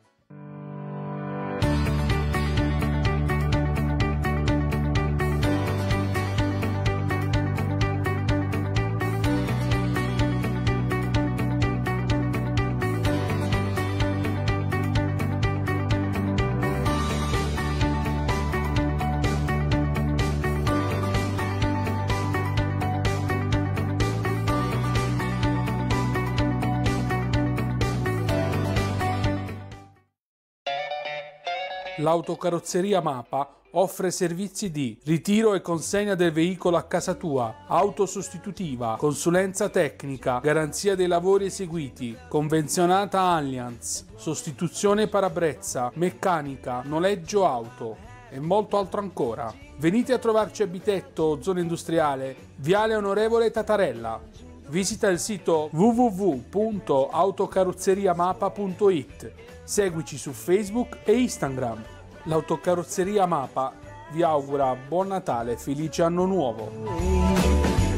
C: L'autocarrozzeria Mapa offre servizi di ritiro e consegna del veicolo a casa tua, auto sostitutiva, consulenza tecnica, garanzia dei lavori eseguiti, convenzionata Allianz, sostituzione parabrezza, meccanica, noleggio auto e molto altro ancora. Venite a trovarci a Bitetto, zona industriale, Viale Onorevole Tatarella. Visita il sito w w w punto autocarrozzeriamapa punto it. Seguici su Facebook e Instagram. L'autocarrozzeria Mapa vi augura buon Natale e felice anno nuovo.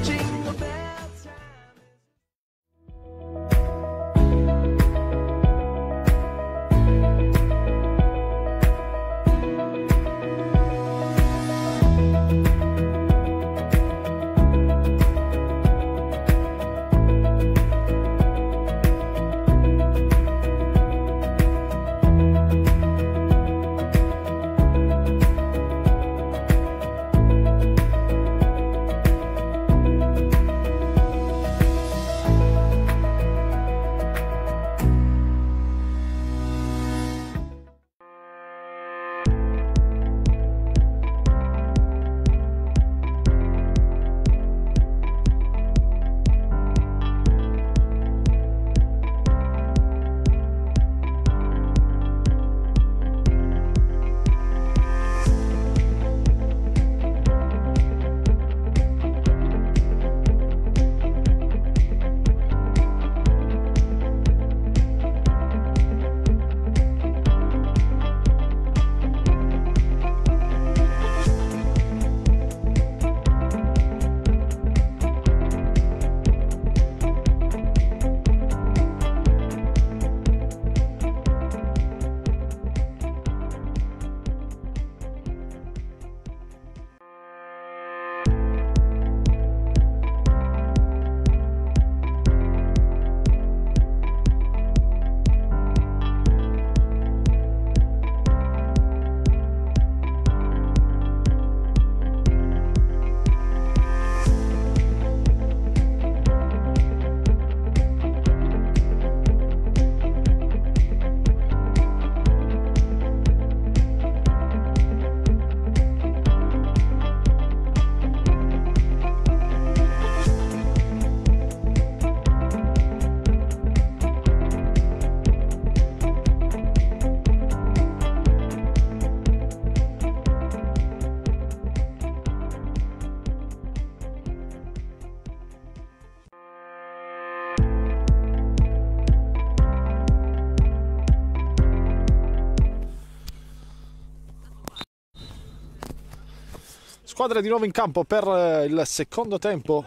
D: Squadra di nuovo in campo per il secondo tempo.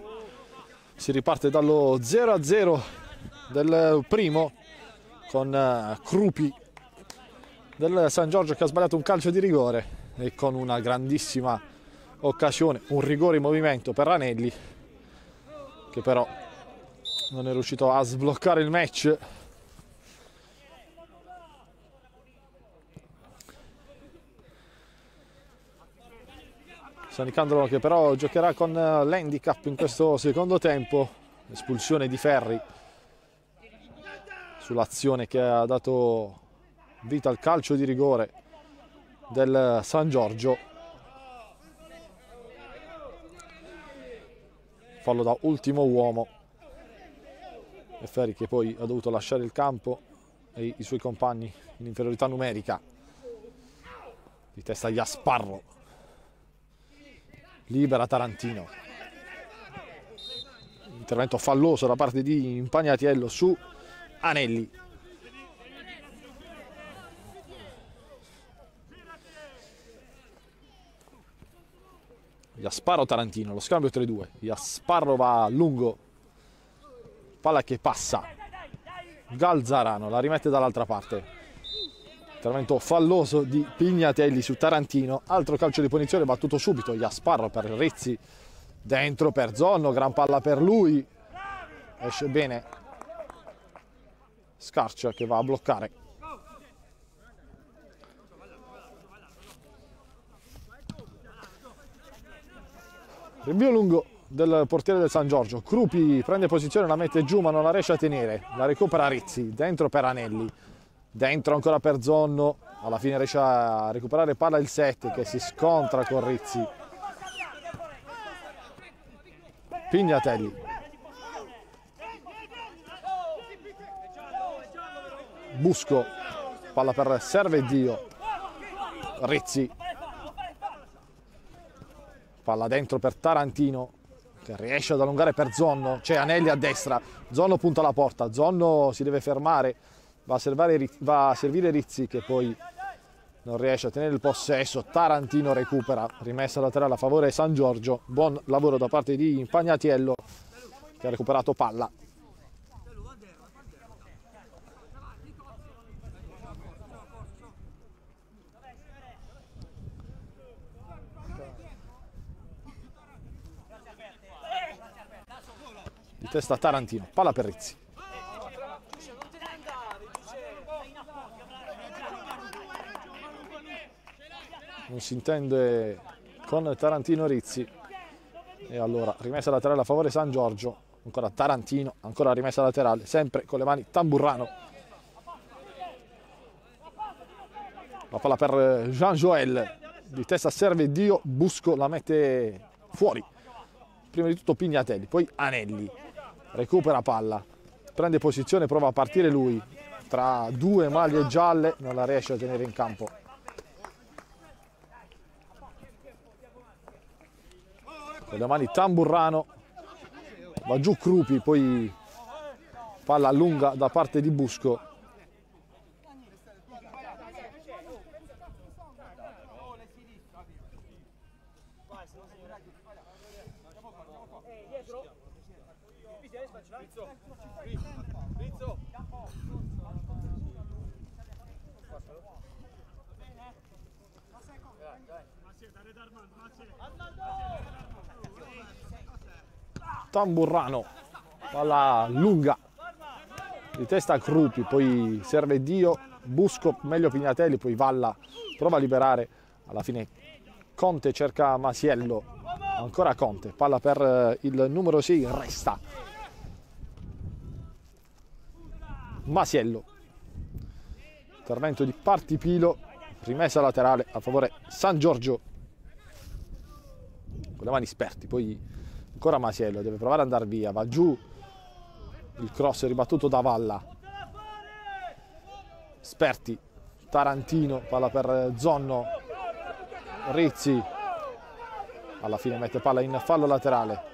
D: Si riparte dallo zero a zero del primo con Crupi del San Giorgio che ha sbagliato un calcio di rigore e con una grandissima occasione, un rigore in movimento per Ranelli che però non è riuscito a sbloccare il match. San Nicandro che però giocherà con l'handicap in questo secondo tempo, espulsione di Ferri sull'azione che ha dato vita al calcio di rigore del San Giorgio. Fallo da ultimo uomo Ferri che poi ha dovuto lasciare il campo e i suoi compagni in inferiorità numerica. Di testa Gasparro, libera Tarantino, intervento falloso da parte di Impagnatiello su Anelli. Gasparro Tarantino, lo scambio tra i due. Gasparro va lungo, palla che passa, Galzarano la rimette dall'altra parte. Intervento falloso di Pignatelli su Tarantino, altro calcio di punizione battuto subito. Gasparro per Rizzi, dentro per Zonno, gran palla per lui, esce bene Scarcia che va a bloccare. Rinvio lungo del portiere del San Giorgio, Crupi prende posizione, la mette giù ma non la riesce a tenere, la recupera Rizzi, dentro per Anelli, dentro ancora per Zonno, alla fine riesce a recuperare palla il sette che si scontra con Rizzi. Pignatelli, Busco, palla per Servedio, Rizzi, palla dentro per Tarantino che riesce ad allungare per Zonno, c'è Anelli a destra, Zonno punta alla porta, Zonno si deve fermare, va a, servare, va a servire Rizzi che poi non riesce a tenere il possesso. Tarantino recupera, rimessa laterale a favore San Giorgio, buon lavoro da parte di Impagnatiello che ha recuperato palla. Di testa Tarantino, palla per Rizzi. Non si intende con Tarantino Rizzi e allora rimessa laterale a favore San Giorgio, ancora Tarantino, ancora rimessa laterale, sempre con le mani Tamburrano. La palla per Jean-Joël, di testa serve Dio, Busco la mette fuori. Prima di tutto Pignatelli, poi Anelli, recupera palla, prende posizione, prova a partire lui, tra due maglie gialle non la riesce a tenere in campo. Con le mani Tamburrano, va giù Crupi, poi palla lunga da parte di Busco. Tamburrano, palla lunga, di testa Crupi, poi serve Dio, Busco, meglio Pignatelli, poi Valla prova a liberare, alla fine Conte cerca Masiello, ancora Conte, palla per il numero sei, Resta. Masiello, intervento di Partipilo, rimessa laterale a favore San Giorgio, con le mani Sperti, poi ancora Masiello, deve provare ad andare via, va giù, il cross è ribattuto da Valla. Sperti, Tarantino, palla per Zonno, Rizzi, alla fine mette palla in fallo laterale.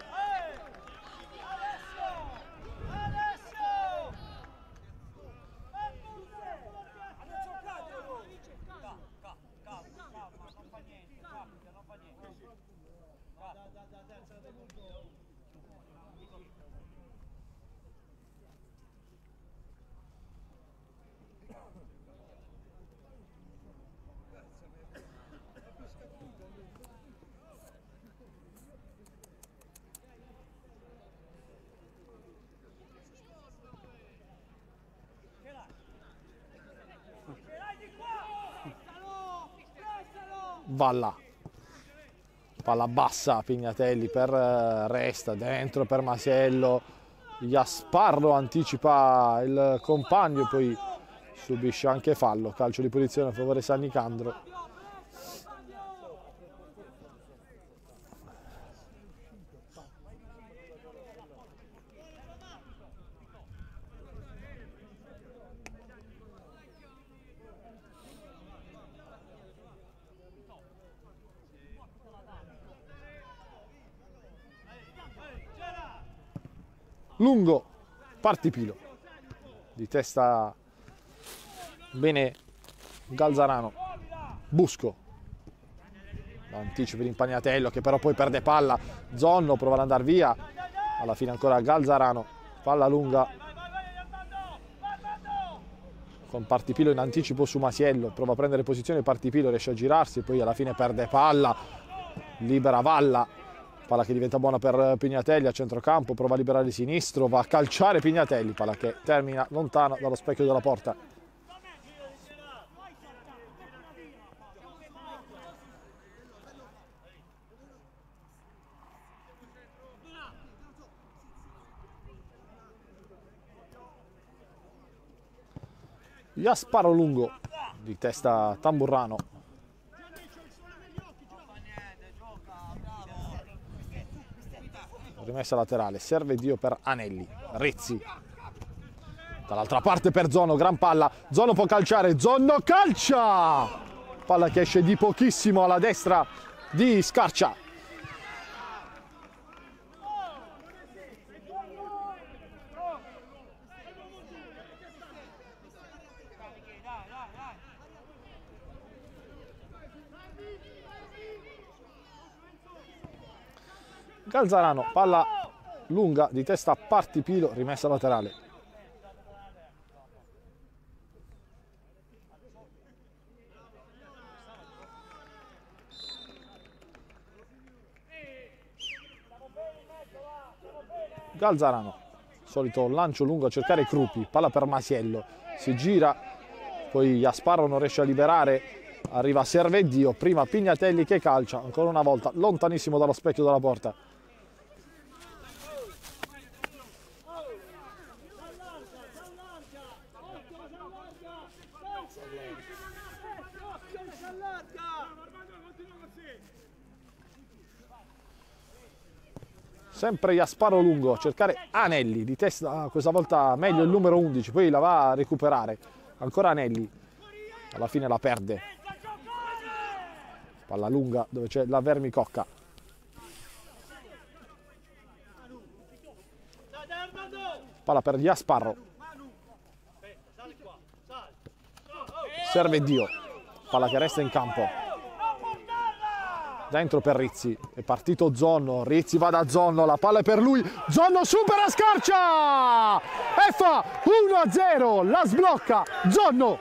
D: Valla, palla bassa, Pignatelli per Resta, dentro per Masiello, Gasparro anticipa il compagno, poi subisce anche fallo, calcio di punizione a favore San Nicandro. lungo, Partipilo. Di testa bene Galzarano. Busco. Anticipo per Impagnatello che però poi perde palla. Zonno prova ad andare via. Alla fine ancora Galzarano. Palla lunga. Con Partipilo in anticipo su Masiello. Prova a prendere posizione Partipilo, riesce a girarsi. Poi alla fine perde palla. Libera Valla. Palla che diventa buona per Pignatelli a centrocampo. Prova a liberare il sinistro. Va a calciare Pignatelli. Palla che termina lontano dallo specchio della porta. Jasparo lungo di testa Tamburrano. Rimessa laterale, serve Dio per Anelli. Rezzi dall'altra parte per Zonno, gran palla. Zonno può calciare, Zonno calcia! Palla che esce di pochissimo alla destra di Scarcia. Galzarano, palla lunga di testa Partipilo, rimessa laterale. Galzarano, solito lancio lungo a cercare Crupi, palla per Masiello, si gira, poi Jasparo non riesce a liberare, arriva Servedio, prima Pignatelli che calcia, ancora una volta lontanissimo dallo specchio della porta. Sempre Jasparo lungo a cercare Anelli di testa, questa volta meglio il numero undici, poi la va a recuperare. Ancora Anelli, alla fine la perde. Palla lunga dove c'è la Vermicocca. Palla per Jasparo. Serve Dio. Palla che resta in campo. Dentro per Rizzi, è partito Zonno, Rizzi va da Zonno, la palla è per lui, Zonno supera Scarcia e fa uno a zero, la sblocca Zonno.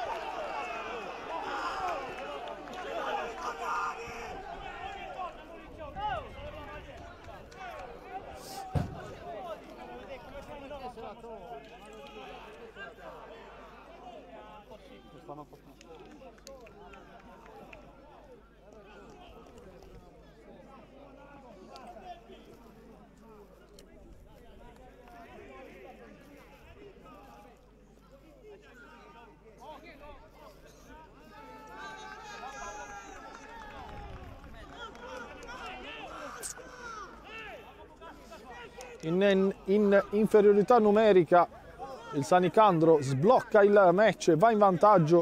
D: In, in, in inferiorità numerica il San Nicandro sblocca il match, va in vantaggio.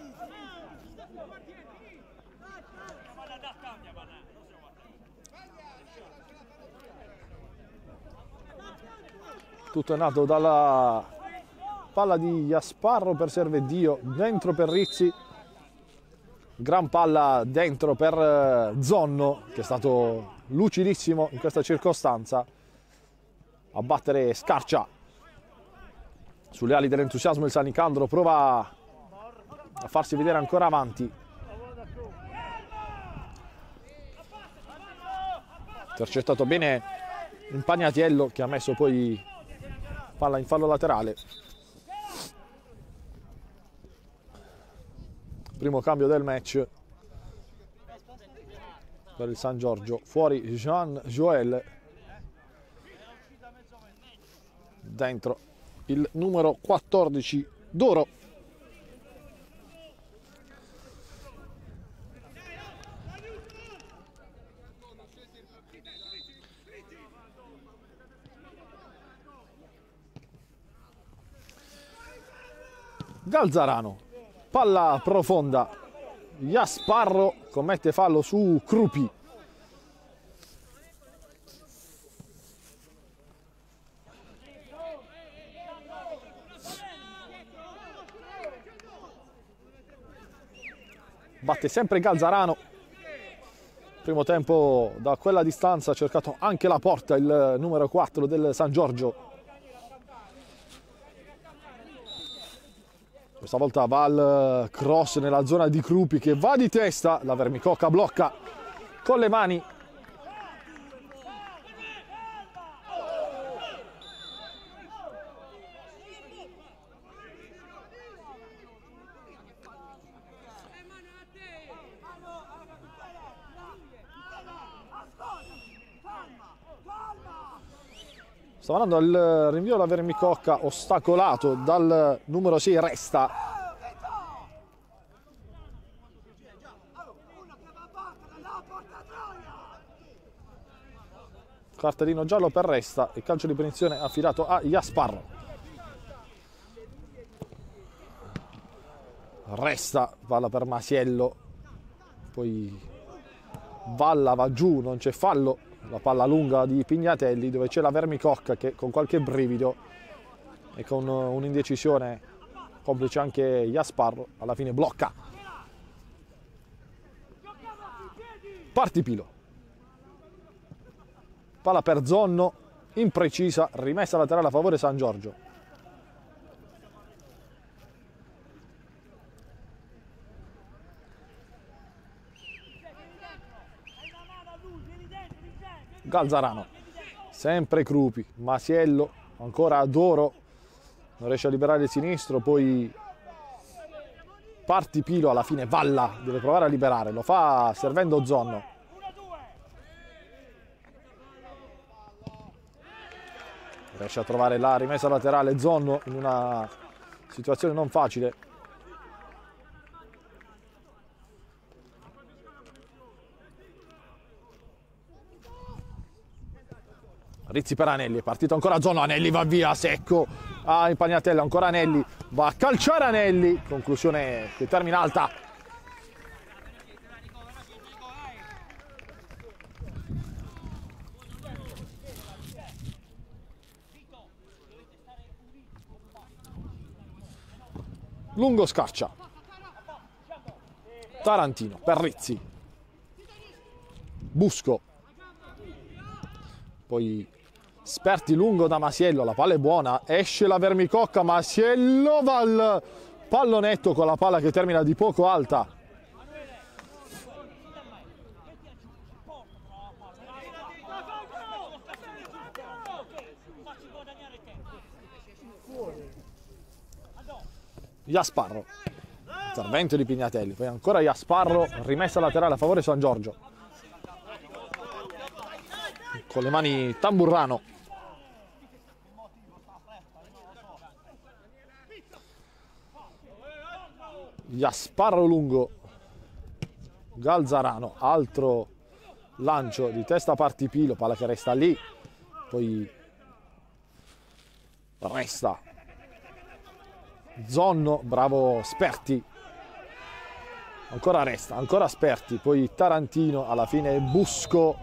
D: Tutto è nato dalla palla di Jasparo per Servedio, dentro per Rizzi, gran palla dentro per Zonno che è stato lucidissimo in questa circostanza a battere Scarcia. Sulle ali dell'entusiasmo il San Nicandro prova a farsi vedere ancora avanti. Intercettato bene Impagnatiello che ha messo poi palla in fallo laterale. Primo cambio del match per il San Giorgio. Fuori Jean Joel. Dentro il numero quattordici Doro. Galzarano, palla profonda, Jasparro commette fallo su Crupi. batte sempre Galzarano. Primo tempo da quella distanza ha cercato anche la porta il numero quattro del San Giorgio. Questa volta va al cross nella zona di Krupi che va di testa, la Vermicocca blocca con le mani. Sta andando il rinvio alla Vermicocca, ostacolato dal numero sei Resta. Cartellino giallo per Resta e calcio di punizione affidato a Jasparro. Resta, palla per Masiello, poi Valla va giù, non c'è fallo. La palla lunga di Pignatelli dove c'è la Vermicocca che con qualche brivido e con un'indecisione complice anche Jasparro alla fine blocca. Partipilo, palla per Zonno, imprecisa, rimessa laterale a favore San Giorgio. Galzarano, sempre Krupi, Masiello, ancora Doro, non riesce a liberare il sinistro, poi Partipilo, alla fine Valla deve provare a liberare, lo fa servendo Zonno. Riesce a trovare la rimessa laterale Zonno in una situazione non facile. Rizzi per Anelli, è partito ancora Zonno, Anelli va via secco, ah, Impagnatello, ancora Anelli, va a calciare Anelli, conclusione che termina alta. Lungo scaccia, Tarantino per Rizzi, Busco, poi Sperti lungo da Masiello, la palla è buona, esce la Vermicocca, Masiello va al pallonetto con la palla che termina di poco alta. Jasparro, intervento di Pignatelli, poi ancora Jasparro, rimessa laterale a favore San Giorgio. Con le mani Tamburrano. Jasparro lungo, Galzarano, altro lancio di testa Partipilo, palla che resta lì, poi Resta, Zonno, bravo Sperti, ancora Resta, ancora Sperti, poi Tarantino, alla fine Busco,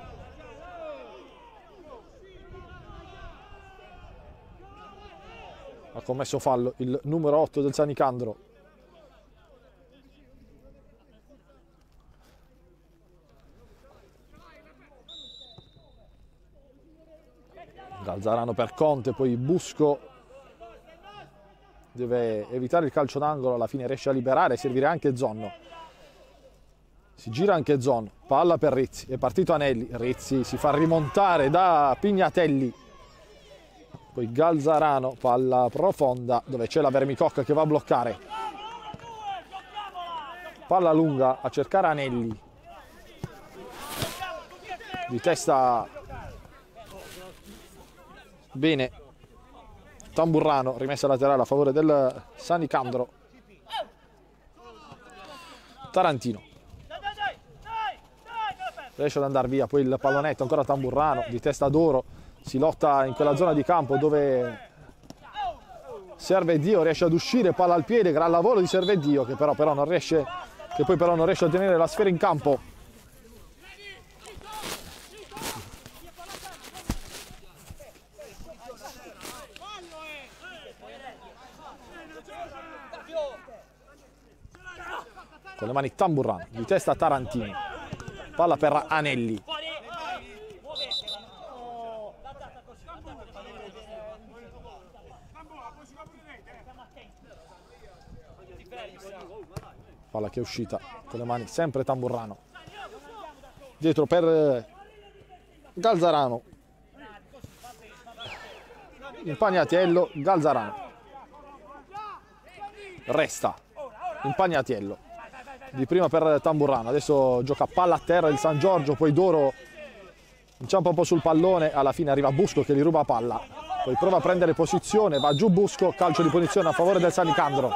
D: ha commesso fallo il numero otto del San Nicandro. Galzarano per Conte, poi Busco deve evitare il calcio d'angolo, alla fine riesce a liberare, servire anche Zonno. Si gira anche Zonno, palla per Rizzi, è partito Anelli, Rizzi si fa rimontare da Pignatelli. Poi Galzarano, palla profonda dove c'è la Vermicocca che va a bloccare. Palla lunga a cercare Anelli. Di testa bene Tamburrano, rimessa laterale a favore del San Nicandro. Tarantino riesce ad andare via, poi il pallonetto ancora Tamburrano, di testa d'oro, si lotta in quella zona di campo dove Servedio riesce ad uscire, palla al piede, gran lavoro di Servedio che però, però non riesce, che poi però non riesce a tenere la sfera in campo. con le mani Tamburrano, di testa Tarantino, palla per Anelli, palla che è uscita con le mani sempre Tamburrano, dietro per Galzarano, Impagnatiello, Galzarano, resta Impagnatiello, di prima per Tamburrano, adesso gioca palla a terra il San Giorgio, poi Doro inciampa un po' sul pallone, alla fine arriva Busco che gli ruba palla, poi prova a prendere posizione, va giù Busco, calcio di punizione a favore del San Nicandro.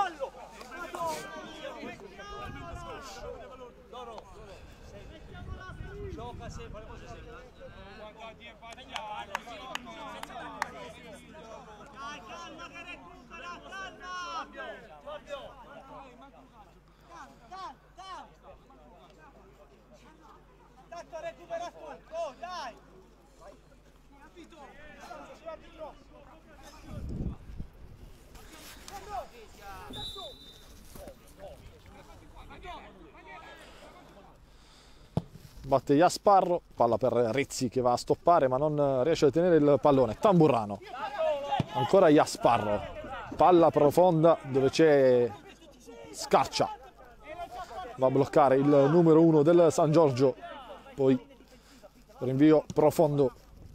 D: Batte Jasparro, palla per Rizzi che va a stoppare ma non riesce a tenere il pallone. Tamburrano, ancora Jasparro, palla profonda dove c'è Scarcia, va a bloccare il numero uno del San Giorgio, poi rinvio profondo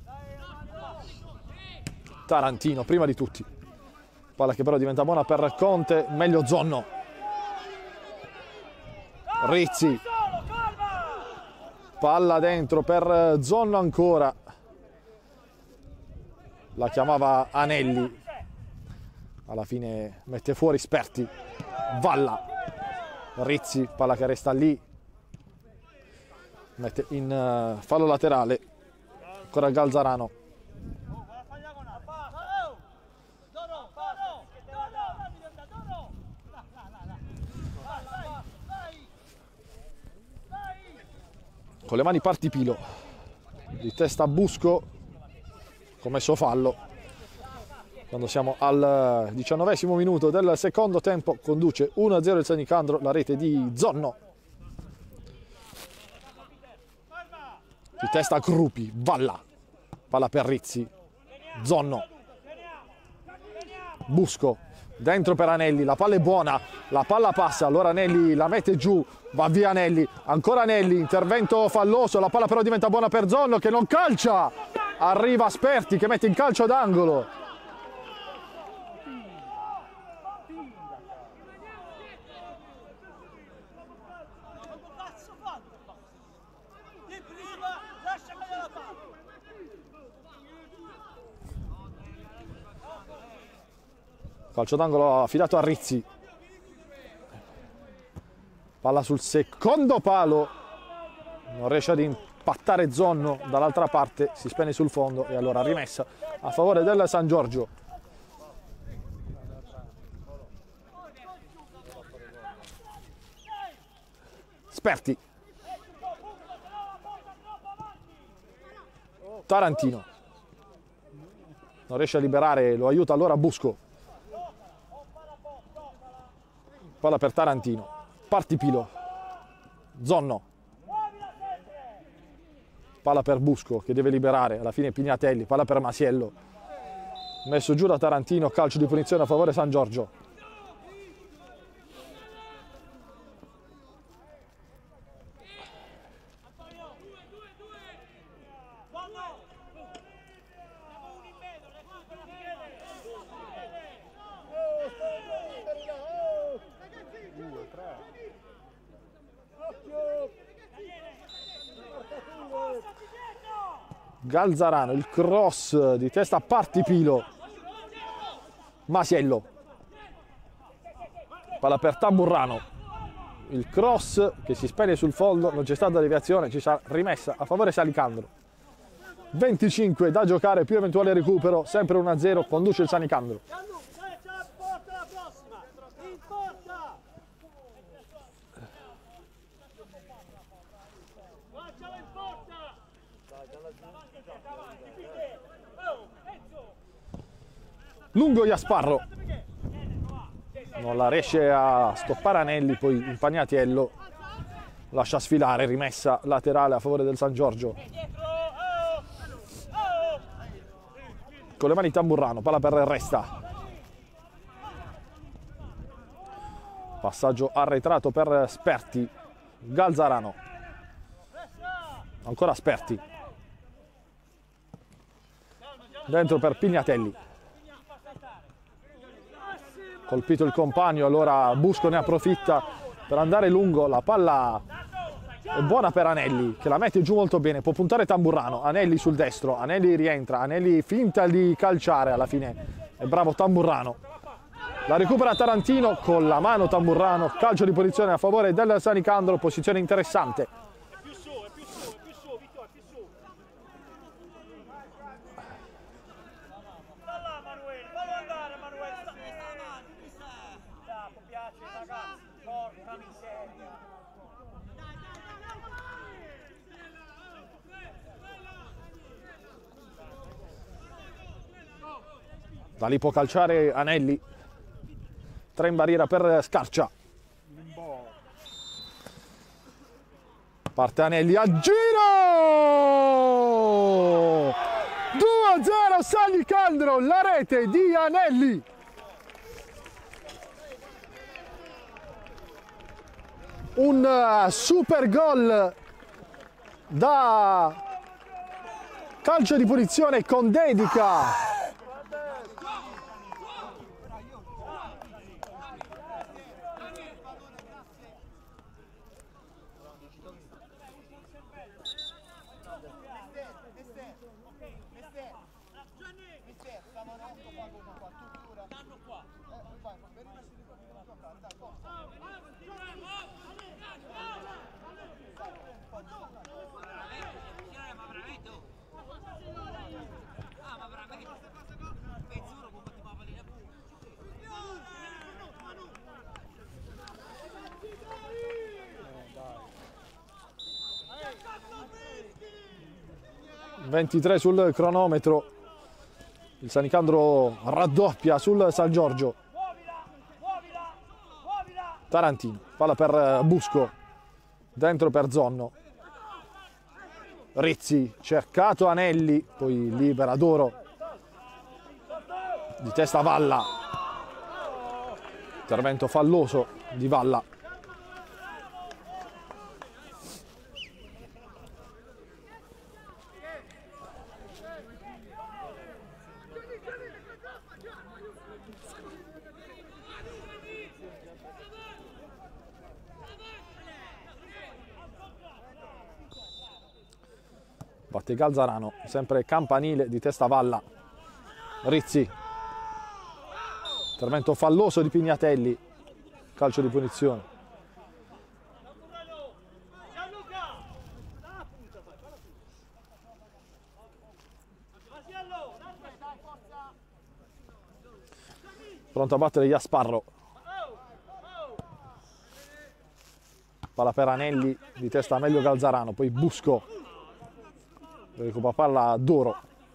D: Tarantino prima di tutti, palla che però diventa buona per Conte, meglio Zonno, Rizzi, palla dentro per Zonno ancora, la chiamava Anelli, alla fine mette fuori Sperti, Valla, Rizzi, palla che resta lì, mette in uh, fallo laterale, ancora Galzarano, con le mani Partipilo, di testa Busco, commesso fallo, quando siamo al diciannovesimo minuto del secondo tempo, conduce uno a zero il San Nicandro, la rete di Zonno, di testa Gruppi, Valla, palla per Rizzi, Zonno, Busco, dentro per Anelli, la palla è buona, la palla passa, allora Anelli la mette giù, va via Anelli, ancora Anelli, intervento falloso, la palla però diventa buona per Zonno che non calcia, arriva Sperti che mette in calcio d'angolo. Calcio d'angolo affidato a Rizzi, palla sul secondo palo, non riesce ad impattare Zonno, dall'altra parte si spenne sul fondo e allora rimessa a favore del San Giorgio. Sperti, Tarantino, non riesce a liberare, lo aiuta allora Busco, palla per Tarantino, Partipilo, Zonno, palla per Busco che deve liberare, alla fine Pignatelli, palla per Masiello, messo giù da Tarantino, calcio di punizione a favore San Giorgio. Galzarano, il cross di testa a Partipilo, Masiello, palla per Tamburrano, il cross che si spegne sul fondo, non c'è stata deviazione, ci sarà rimessa a favore San Nicandro. venticinque da giocare più eventuale recupero, sempre uno a zero, conduce il San Nicandro. Lungo Jasparro, non la riesce a stoppare Anelli, poi Impagnatiello lascia sfilare, rimessa laterale a favore del San Giorgio. Con le mani Tamburrano, palla per Resta. Passaggio arretrato per Sperti. Galzarano. Ancora Sperti. Dentro per Pignatelli. Colpito il compagno, allora Busco ne approfitta per andare lungo. La palla è buona per Anelli, che la mette giù molto bene. Può puntare Tamburrano. Anelli sul destro. Anelli rientra. Anelli finta di calciare. Alla fine è bravo Tamburrano. La recupera Tarantino con la mano Tamburrano. Calcio di posizione a favore del San Nicandro. Posizione interessante.
E: Più su, è più su, è più su, Vittorio, più su. Sta là Manuel, fallo andare Manuel. Sta mi piace ragazzi, porca miseria.
D: Da lì può calciare Anelli. Tre in barriera per Scarcia. Parte Anelli a giro! due a zero San Nicandro, la rete di Anelli. Un super gol da calcio di punizione con dedica. ventitré sul cronometro. Il San Nicandro raddoppia sul San Giorgio. Tarantino, palla per Busco, dentro per Zonno. Rizzi, cercato Anelli, poi libera Doro. Di testa Valla. Intervento falloso di Valla. Batte Galzarano, sempre campanile di testa Valla. Rizzi. Intervento falloso di Pignatelli. Calcio di punizione. Pronto a battere Iasparro. Palla per Anelli, di testa meglio Galzarano, poi Busco. Recupera palla Doro.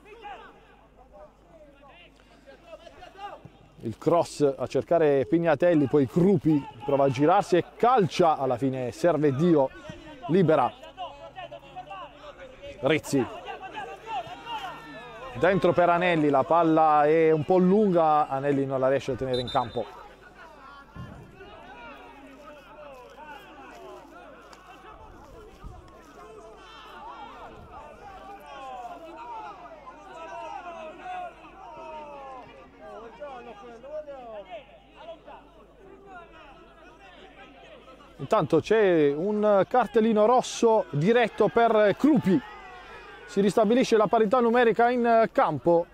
D: Il cross a cercare Pignatelli, poi Crupi prova a girarsi e calcia, alla fine serve Dio, libera Rizzi. Dentro per Anelli, la palla è un po' lunga, Anelli non la riesce a tenere in campo. Intanto c'è un cartellino rosso diretto per Crupi. Si ristabilisce la parità numerica in campo.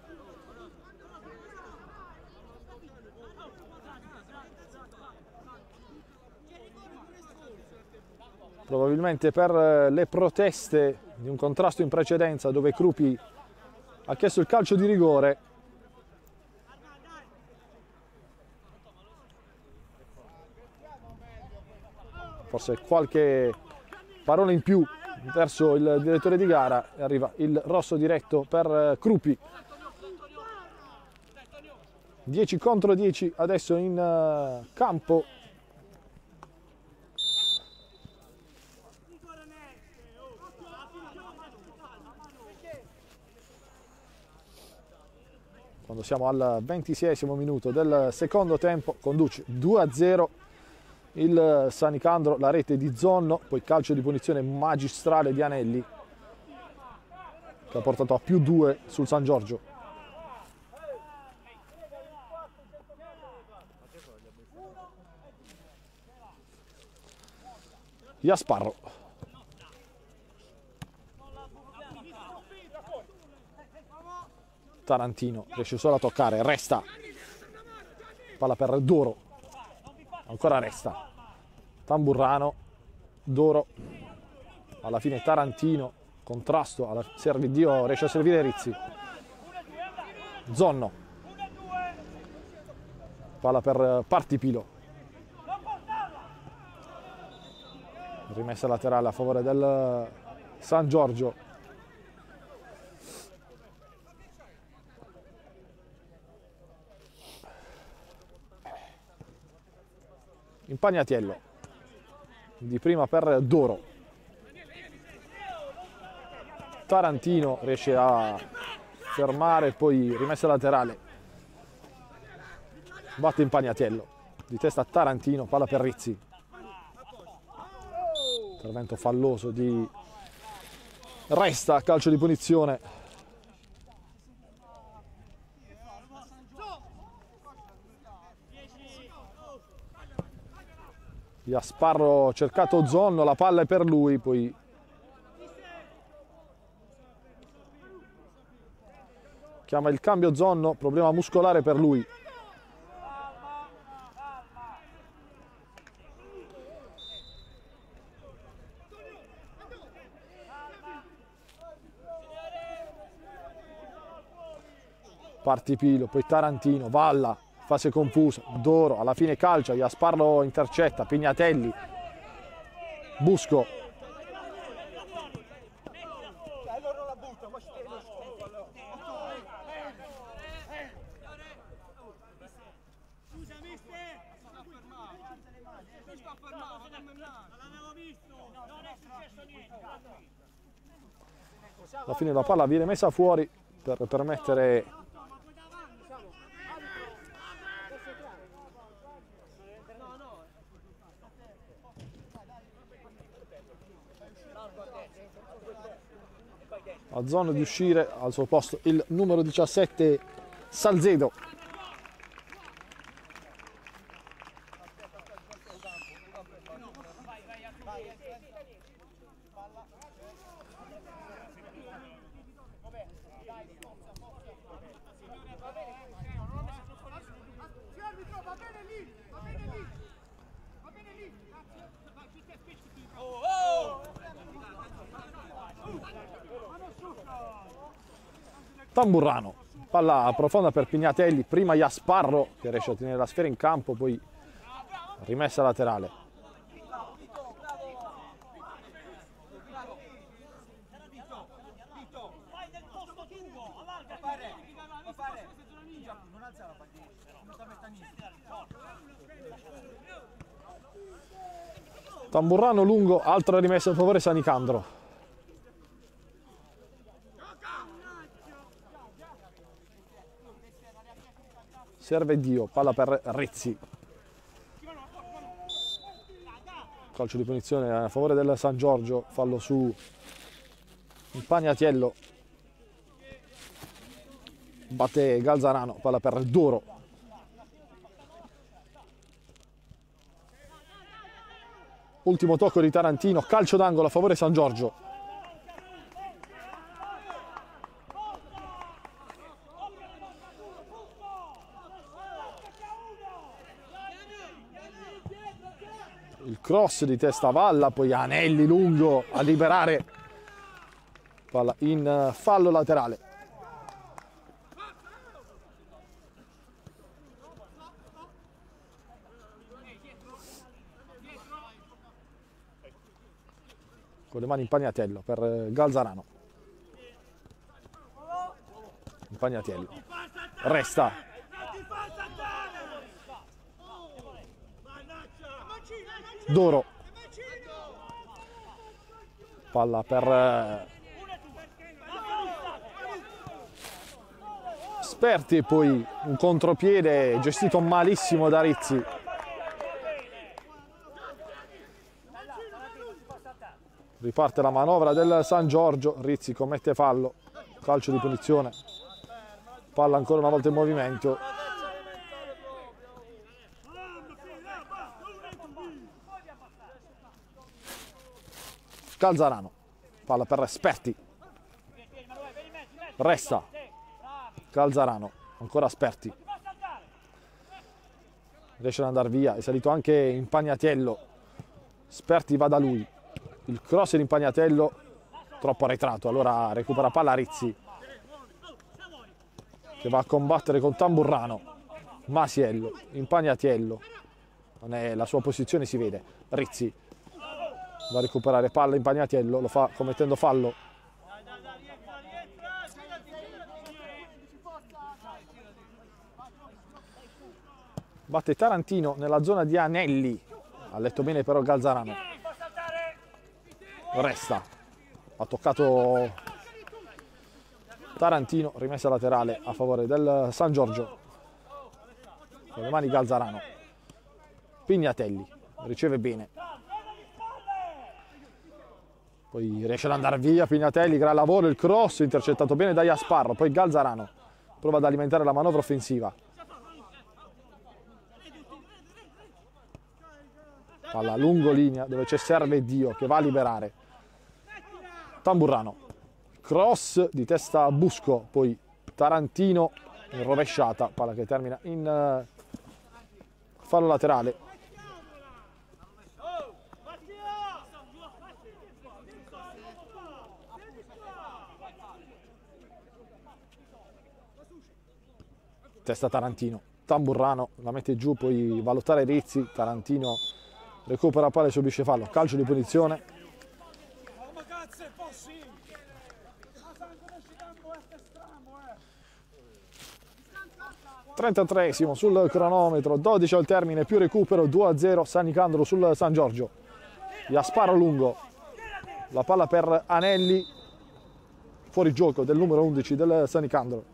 D: Probabilmente per le proteste di un contrasto in precedenza dove Crupi ha chiesto il calcio di rigore. Forse qualche parola in più verso il direttore di gara e arriva il rosso diretto per Crupi. dieci contro dieci adesso in uh, campo. Quando siamo al ventiseiesimo minuto del secondo tempo, conduce due a zero il San Nicandro, la rete di Zonno, poi calcio di punizione magistrale di Anelli che ha portato a più due sul San Giorgio. Iasparro. Tarantino riesce solo a toccare, resta. Palla per Doro. Ancora resta. Tamburrano. Doro. Alla fine Tarantino. Contrasto. Alla Servidio riesce a servire Rizzi. Zonno. Palla per Partipilo. Rimessa laterale a favore del San Giorgio. Impagnatiello di prima per Doro. Tarantino riesce a fermare, poi rimessa laterale, batte Impagnatiello di testa Tarantino, palla per Rizzi, intervento falloso di Resta, calcio di punizione. Iasparro cercato Zonno, la palla è per lui, poi chiama il cambio Zonno, problema muscolare per lui. Partipilo, poi Tarantino, Valla, fase confusa, Doro, alla fine calcia, Iasparro intercetta, Pignatelli, Busco. Alla fine la palla viene messa fuori per permettere a Zonno di uscire, al suo posto il numero diciassette Salzedo. Tamburrano, palla profonda per Pignatelli, prima Iasparro che riesce a tenere la sfera in campo, poi rimessa laterale. Tamburrano lungo, altra rimessa a favore San Nicandro. Serve Dio, palla per Rizzi. Calcio di punizione a favore del San Giorgio, fallo su Impagnatiello. Batte Galzarano, palla per Doro. Ultimo tocco di Tarantino, calcio d'angolo a favore San Giorgio. Il cross di testa Valla, poi Anelli lungo a liberare, palla in fallo laterale. Con le mani Impagnatiello per Galzarano. Impagnatiello resta, Doro, palla per Sperti e poi un contropiede gestito malissimo da Rizzi. Riparte la manovra del San Giorgio, Rizzi commette fallo, calcio di punizione, palla ancora una volta in movimento. Calzarano, palla per Sperti, resta Calzarano, ancora Sperti, riesce ad andare via, è salito anche Impagnatiello, Sperti va da lui, il cross di Impagnatiello troppo arretrato, allora recupera palla Rizzi che va a combattere con Tamburrano, Masiello, Impagnatiello, non è la sua posizione, si vede, Rizzi va a recuperare palla Impagnatiello, lo fa commettendo fallo. Batte Tarantino nella zona di Anelli, ha letto bene però Calzarano, resta, ha toccato Tarantino, rimessa laterale a favore del San Giorgio, con le mani Calzarano, Pignatelli, riceve bene, poi riesce ad andare via Pignatelli, gran lavoro, il cross intercettato bene da Iasparro, poi Calzarano prova ad alimentare la manovra offensiva. Palla lungo linea dove c'è Serve Dio che va a liberare. Tamburrano, cross di testa a Busco, poi Tarantino in rovesciata, palla che termina in uh, fallo laterale. Testa Tarantino, Tamburrano la mette giù, poi va a lottare Rizzi, Tarantino recupera palla e subisce fallo, calcio di punizione. trentatreesimo sul cronometro, dodici al termine, più recupero, due a zero San Nicandro sul San Giorgio. Iasparo lungo, la palla per Anelli, fuori gioco del numero undici del San Nicandro.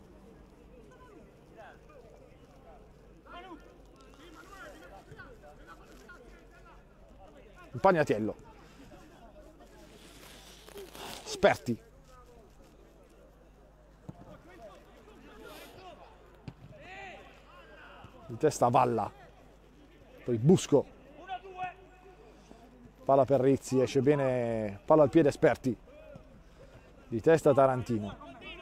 D: Impagnatiello, Sperti, di testa Valla, poi Busco, palla per Rizzi, esce bene, palla al piede Sperti, di testa Tarantino,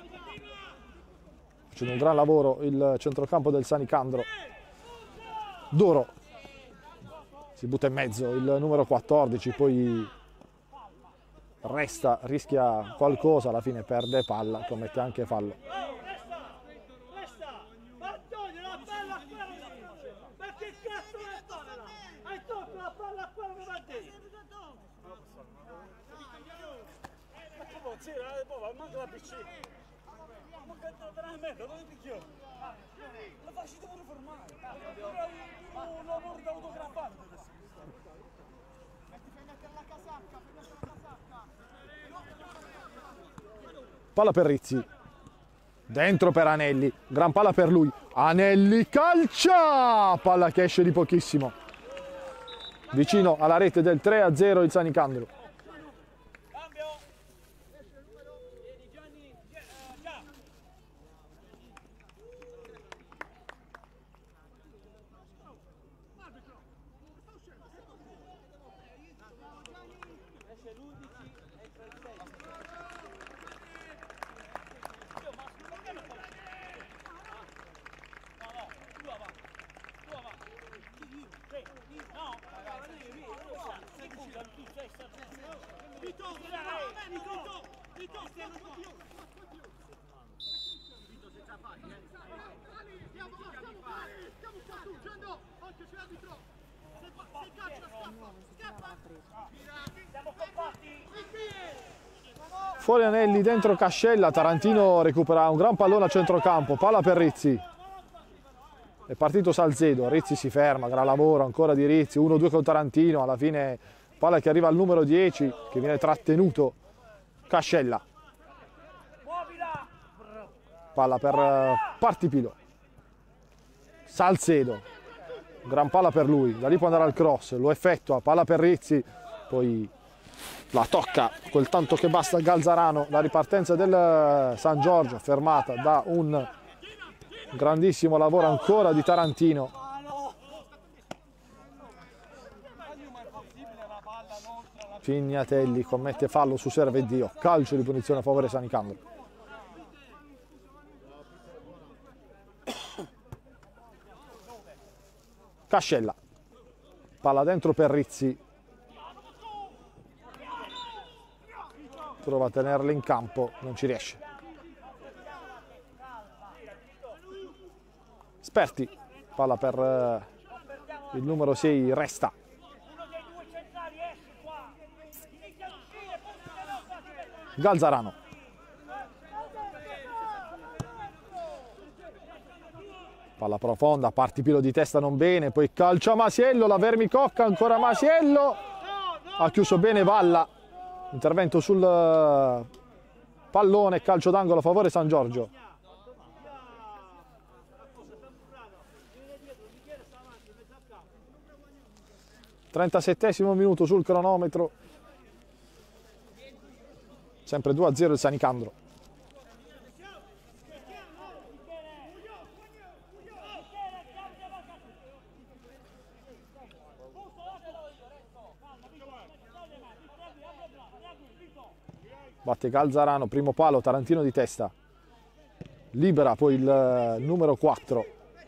D: facendo un gran lavoro il centrocampo del San Nicandro. Doro si butta in mezzo il numero quattordici, poi resta, rischia qualcosa, alla fine perde palla, commette anche fallo. Palla per Rizzi, dentro per Anelli, gran palla per lui, Anelli calcia, palla che esce di pochissimo, vicino alla rete del tre a zero il San Nicandro. Fuori Anelli, dentro Cascella, Tarantino recupera un gran pallone a centrocampo, palla per Rizzi. È partito Salzedo, Rizzi si ferma, gran lavoro ancora di Rizzi, uno due con Tarantino, alla fine palla che arriva al numero dieci, che viene trattenuto Cascella. Palla per Partipilo. Salzedo, gran palla per lui, da lì può andare al cross, lo effettua, palla per Rizzi, poi la tocca quel tanto che basta Galzarano. La ripartenza del San Giorgio fermata da un grandissimo lavoro ancora di Tarantino. Pignatelli commette fallo su Servedio, calcio di punizione a favore San Nicandro. Cascella, palla dentro per Rizzi, prova a tenerla in campo, non ci riesce. Sperti, palla per eh, il numero sei Resta. Galzarano. Palla profonda, Partipilo di testa non bene, poi calcia Masiello, la Vermicocca, ancora Masiello. Ha chiuso bene Valla. Intervento sul pallone, calcio d'angolo a favore San Giorgio. trentasettesimo minuto sul cronometro. Sempre due a zero il San Nicandro. Batte Galzarano, primo palo, Tarantino di testa. Libera poi il numero quattro.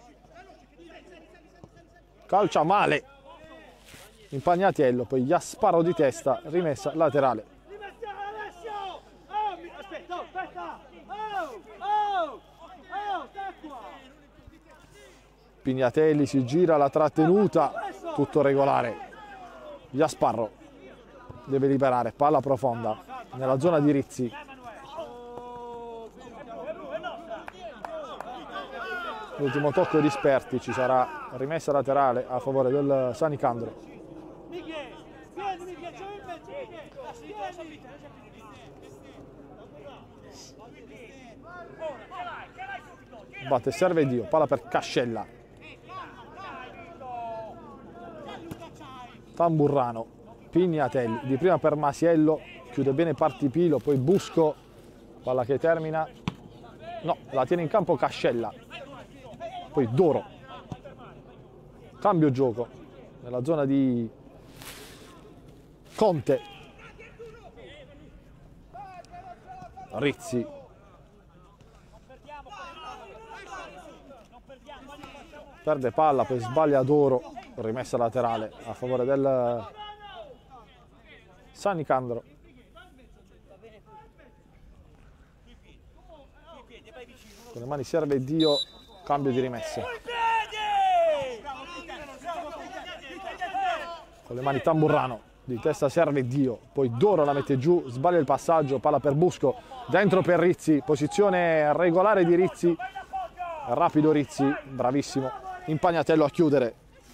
D: Calcia male. Impagnatiello, poi Jasparo di testa, rimessa laterale. Pignatelli si gira, la trattenuta, tutto regolare. Jasparro deve liberare, palla profonda nella zona di Rizzi. L'ultimo tocco di Sperti, ci sarà rimessa laterale a favore del San Nicandro. Batte Servedio, palla per Cascella. Tamburrano, Pignatelli, di prima per Masiello, chiude bene Partipilo, poi Busco, palla che termina, no, la tiene in campo Cascella, poi Doro, cambio gioco nella zona di Conte, Rizzi, perde palla, poi sbaglia Doro, rimessa laterale a favore del San Nicandro. Con le mani Servedio, cambio di rimesse. Con le mani Tamburrano, di testa Servedio, poi Doro la mette giù, sbaglia il passaggio, palla per Busco, dentro per Rizzi, posizione regolare di Rizzi, rapido Rizzi, bravissimo, Impagnatello a chiudere.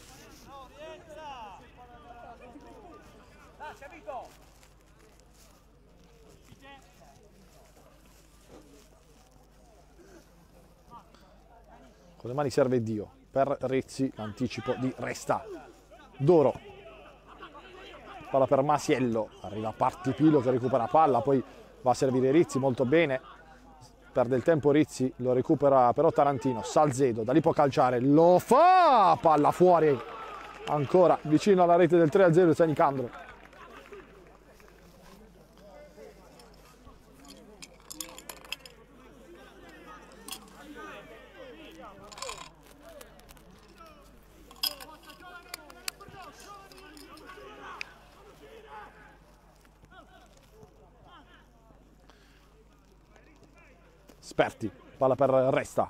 D: Con le mani Servedio, per Rizzi, l'anticipo di Resta. Doro, palla per Masiello, arriva Partipilo che recupera palla, poi va a servire Rizzi molto bene, perde il tempo Rizzi, lo recupera però Tarantino. Salzedo, da lì può calciare, lo fa, palla fuori, ancora vicino alla rete del tre a zero il San Nicandro. Sperti, palla per Resta.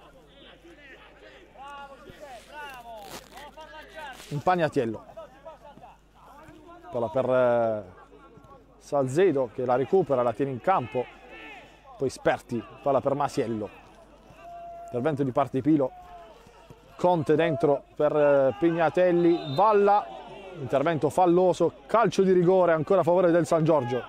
D: Impagnatiello. Palla per Salzedo che la recupera, la tiene in campo. Poi Sperti, palla per Masiello. Intervento di Partipilo Conte dentro per Pignatelli, Valla, intervento falloso, calcio di rigore ancora a favore del San Giorgio.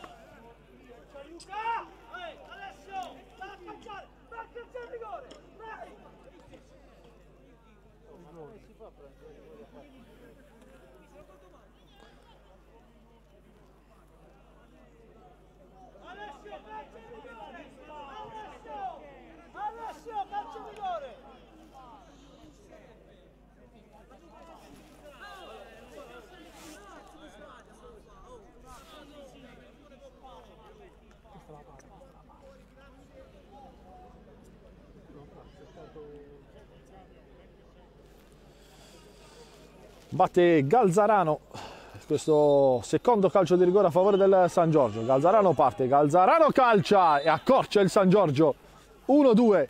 D: Batte Galzarano, questo secondo calcio di rigore a favore del San Giorgio. Galzarano parte, Galzarano calcia e accorcia il San Giorgio. uno due.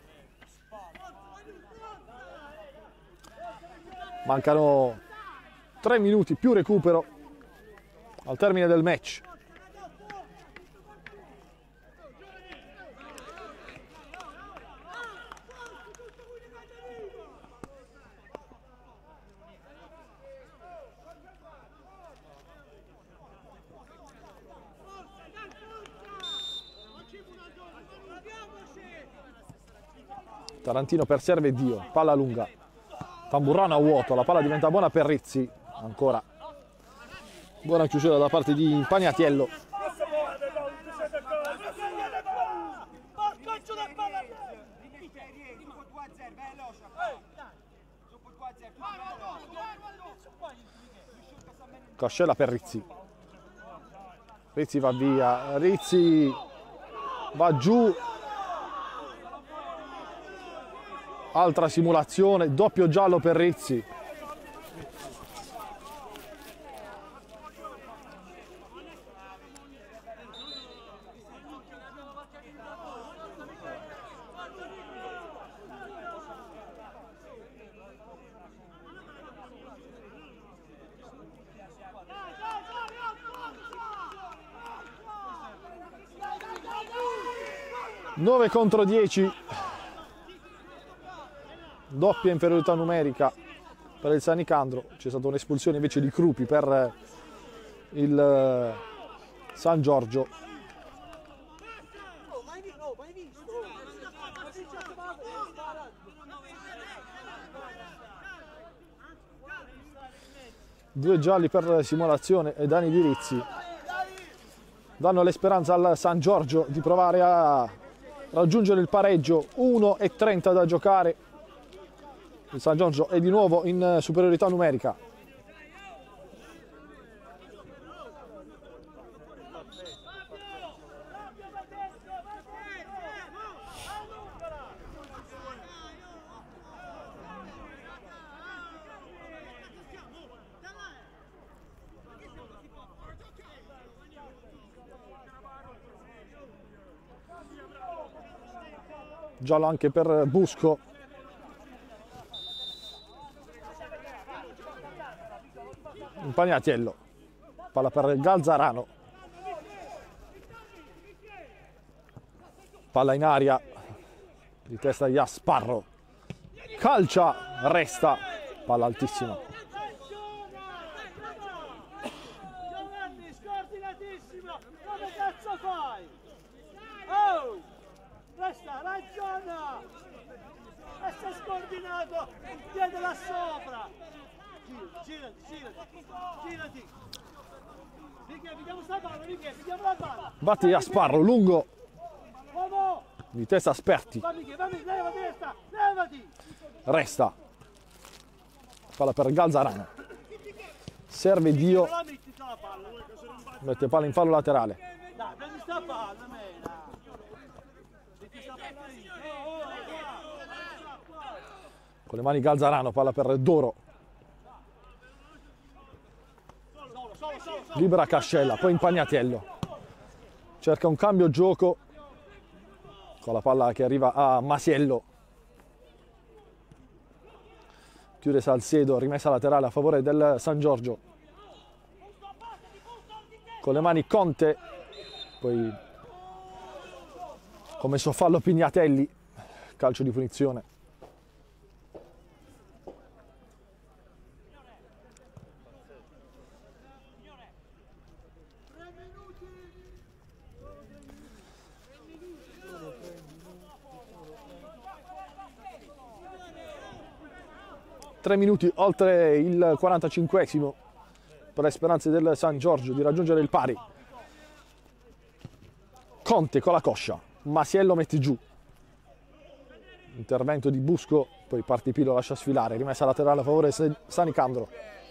D: Mancano tre minuti più recupero al termine del match. Tarantino per serve Dio, palla lunga, Tamburrano a vuoto, la palla diventa buona per Rizzi, ancora buona chiusura da parte di Pagnatiello. Cascella per Rizzi, Rizzi va via, Rizzi va giù. Altra simulazione, doppio giallo per Rizzi. nove contro dieci. Doppia inferiorità numerica per il San Nicandro. C'è stata un'espulsione invece di Crupi per il San Giorgio. Due gialli per simulazione e danni di Rizzi danno le speranze al San Giorgio di provare a raggiungere il pareggio. uno e trenta da giocare. Il San Giorgio è di nuovo in superiorità numerica. Giallo anche per Busco. Pagnatiello, palla per Galzarano, palla in aria, di testa di Asparro, calcia, resta, palla altissima.
E: Giovanni, scordinatissimo, come cazzo fai? Oh, resta, ragiona, resta scordinato, dietro là sopra. Girati, girati, girati. Michele, vediamo sta palla, Michele, vediamo la palla.
D: Batti Asparro, lungo. Di testa Sperti.
E: Va Michele, va Michele, leva testa, levati.
D: Resta. Palla per Galzarano. Serve Dio. Mette palla in fallo laterale.
E: Dai, prendi sta palla, mena.
D: Con le mani Galzarano, palla per Doro. Libera Cascella, poi in Pagnatiello. Cerca un cambio gioco con la palla che arriva a Masiello. Chiude Salcedo, rimessa laterale a favore del San Giorgio. Con le mani Conte, poi commesso fallo Pignatelli, calcio di punizione. tre minuti oltre il quarantacinquesimo per le speranze del San Giorgio di raggiungere il pari. Conte con la coscia, Masiello mette giù, intervento di Busco, poi Partipilo lascia sfilare, rimessa laterale a favore di Sanicandro.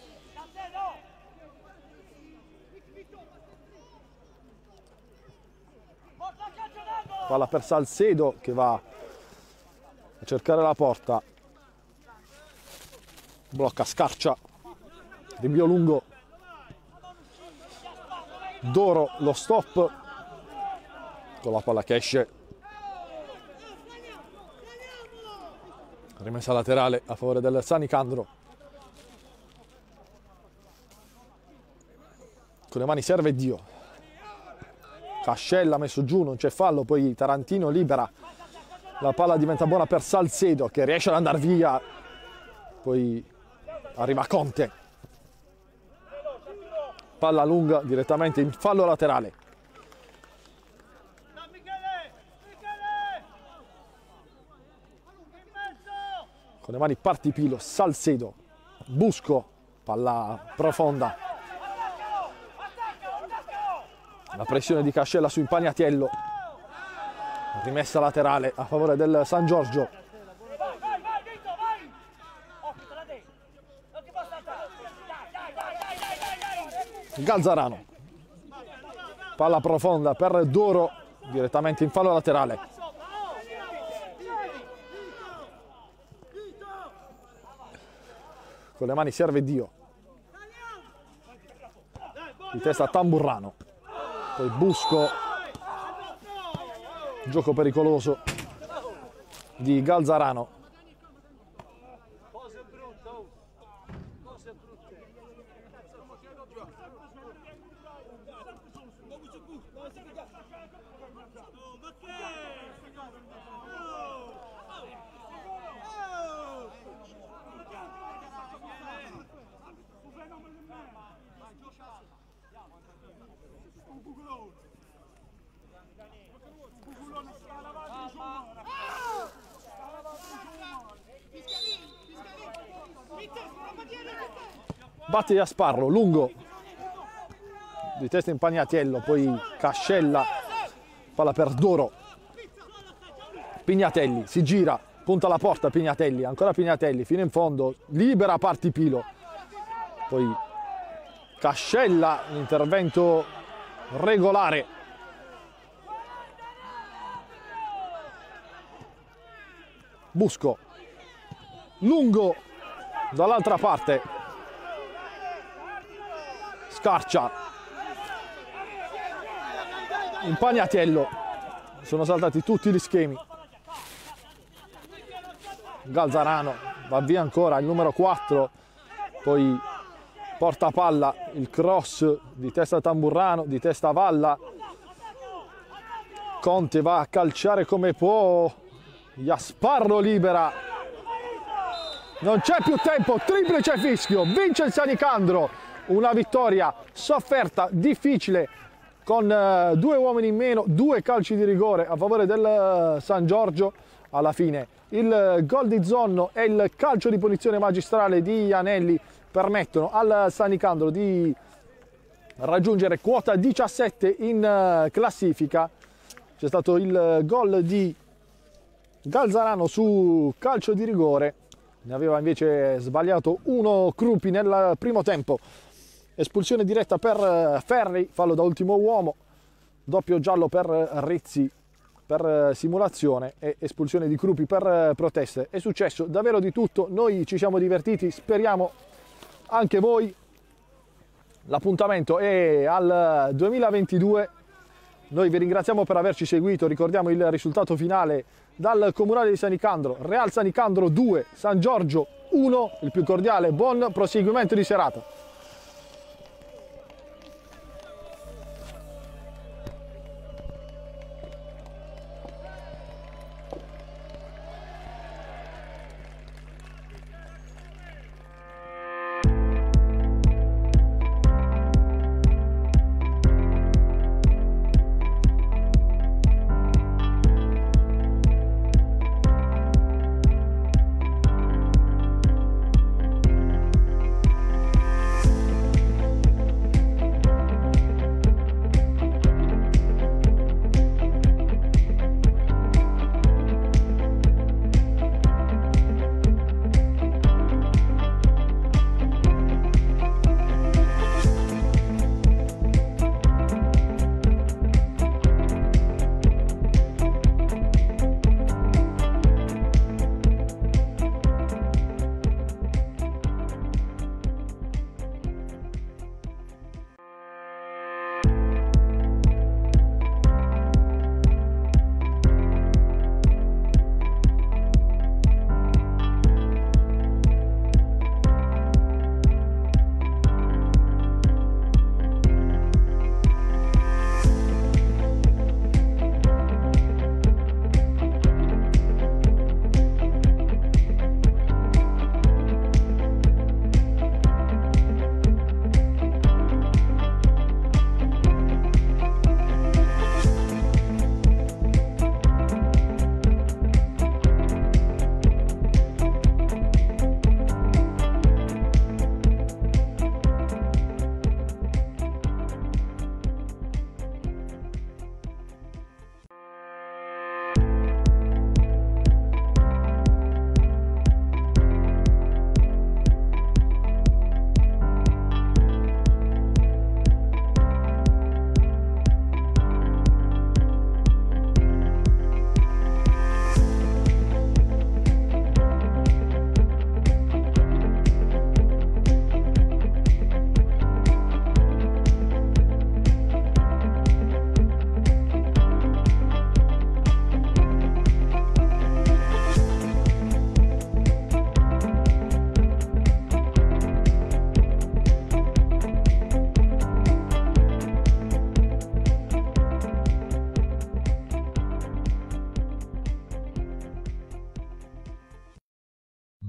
D: Palla per Salcedo che va a cercare la porta, blocca Scarcia, rinvio lungo, Doro lo stop con la palla che esce, rimessa laterale a favore del Sanicandro, con le mani serve Dio, Cascella messo giù, non c'è fallo, poi Tarantino libera, la palla diventa buona per Salcedo che riesce ad andare via, poi arriva Conte, palla lunga direttamente in fallo laterale. Con le mani Partipilo, Salcedo, Busco, palla profonda. La pressione di Cascella su Impagnatiello. Rimessa laterale a favore del San Giorgio. Galzarano. Palla profonda per Doro, direttamente in fallo laterale. Con le mani serve Dio, di testa Tamburrano, poi Busco, gioco pericoloso di Galzarano. Batte a Sparro, lungo, di testa Impagnatiello, poi Cascella, palla per Doro, Pignatelli, si gira, punta alla porta Pignatelli, ancora Pignatelli, fino in fondo, libera Partipilo, poi Cascella, intervento regolare, Busco, lungo, dall'altra parte, Scarcia, Impagnatiello, sono saltati tutti gli schemi, Galzarano va via ancora il numero quattro, poi porta palla, il cross di testa Tamburrano, di testa Valla, Conte va a calciare come può, Jasparro libera, non c'è più tempo, triplice fischio, vince il Sanicandro. Una vittoria sofferta, difficile, con uh, due uomini in meno, due calci di rigore a favore del uh, San Giorgio. Alla fine il uh, gol di Zonno e il calcio di punizione magistrale di Anelli permettono al Sanicandro di raggiungere quota diciassette in uh, classifica. C'è stato il uh, gol di Galzarano su calcio di rigore, ne aveva invece sbagliato uno Crupi nel primo tempo. Espulsione diretta per Ferri, fallo da ultimo uomo, doppio giallo per Rizzi per simulazione e espulsione di Crupi per proteste. È successo davvero di tutto, noi ci siamo divertiti, speriamo anche voi. L'appuntamento è al duemilaventidue, noi vi ringraziamo per averci seguito, ricordiamo il risultato finale dal Comunale di Sanicandro, Real Sanicandro due, San Giorgio uno, il più cordiale buon proseguimento di serata.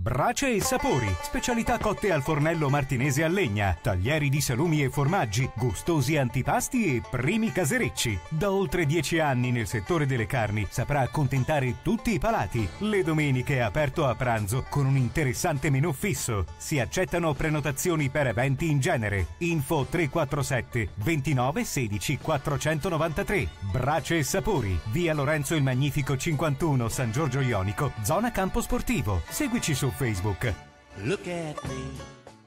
A: Brace e sapori, specialità cotte al fornello martinese a legna, taglieri di salumi e formaggi, gustosi antipasti e primi caserecci. Da oltre dieci anni nel settore delle carni saprà accontentare tutti i palati. Le domeniche è aperto a pranzo con un interessante menù fisso. Si accettano prenotazioni per eventi in genere. Info tre quattro sette ventinove sedici quattrocentonovantatré. Brace e sapori, via Lorenzo il Magnifico cinquantuno, San Giorgio Ionico, zona campo sportivo. Seguici su Facebook.
B: Look at me.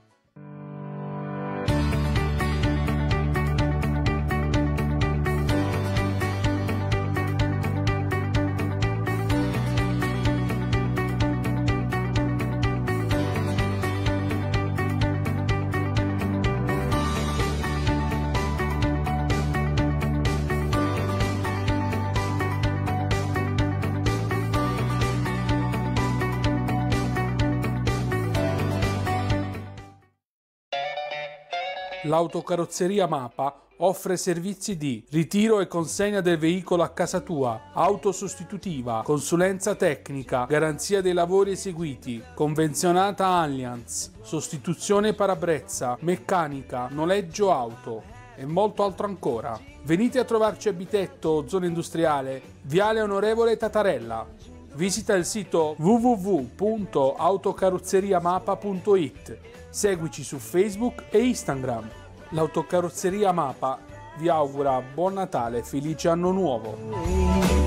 C: L'autocarrozzeria Mapa offre servizi di ritiro e consegna del veicolo a casa tua, auto sostitutiva, consulenza tecnica, garanzia dei lavori eseguiti, convenzionata Allianz, sostituzione parabrezza, meccanica, noleggio auto e molto altro ancora. Venite a trovarci a Bitetto, zona industriale, Viale Onorevole Tatarella. Visita il sito w w w punto autocarrozzeriamapa punto it. Seguici su Facebook e Instagram. L'autocarrozzeria Mapa vi augura buon Natale e felice anno nuovo.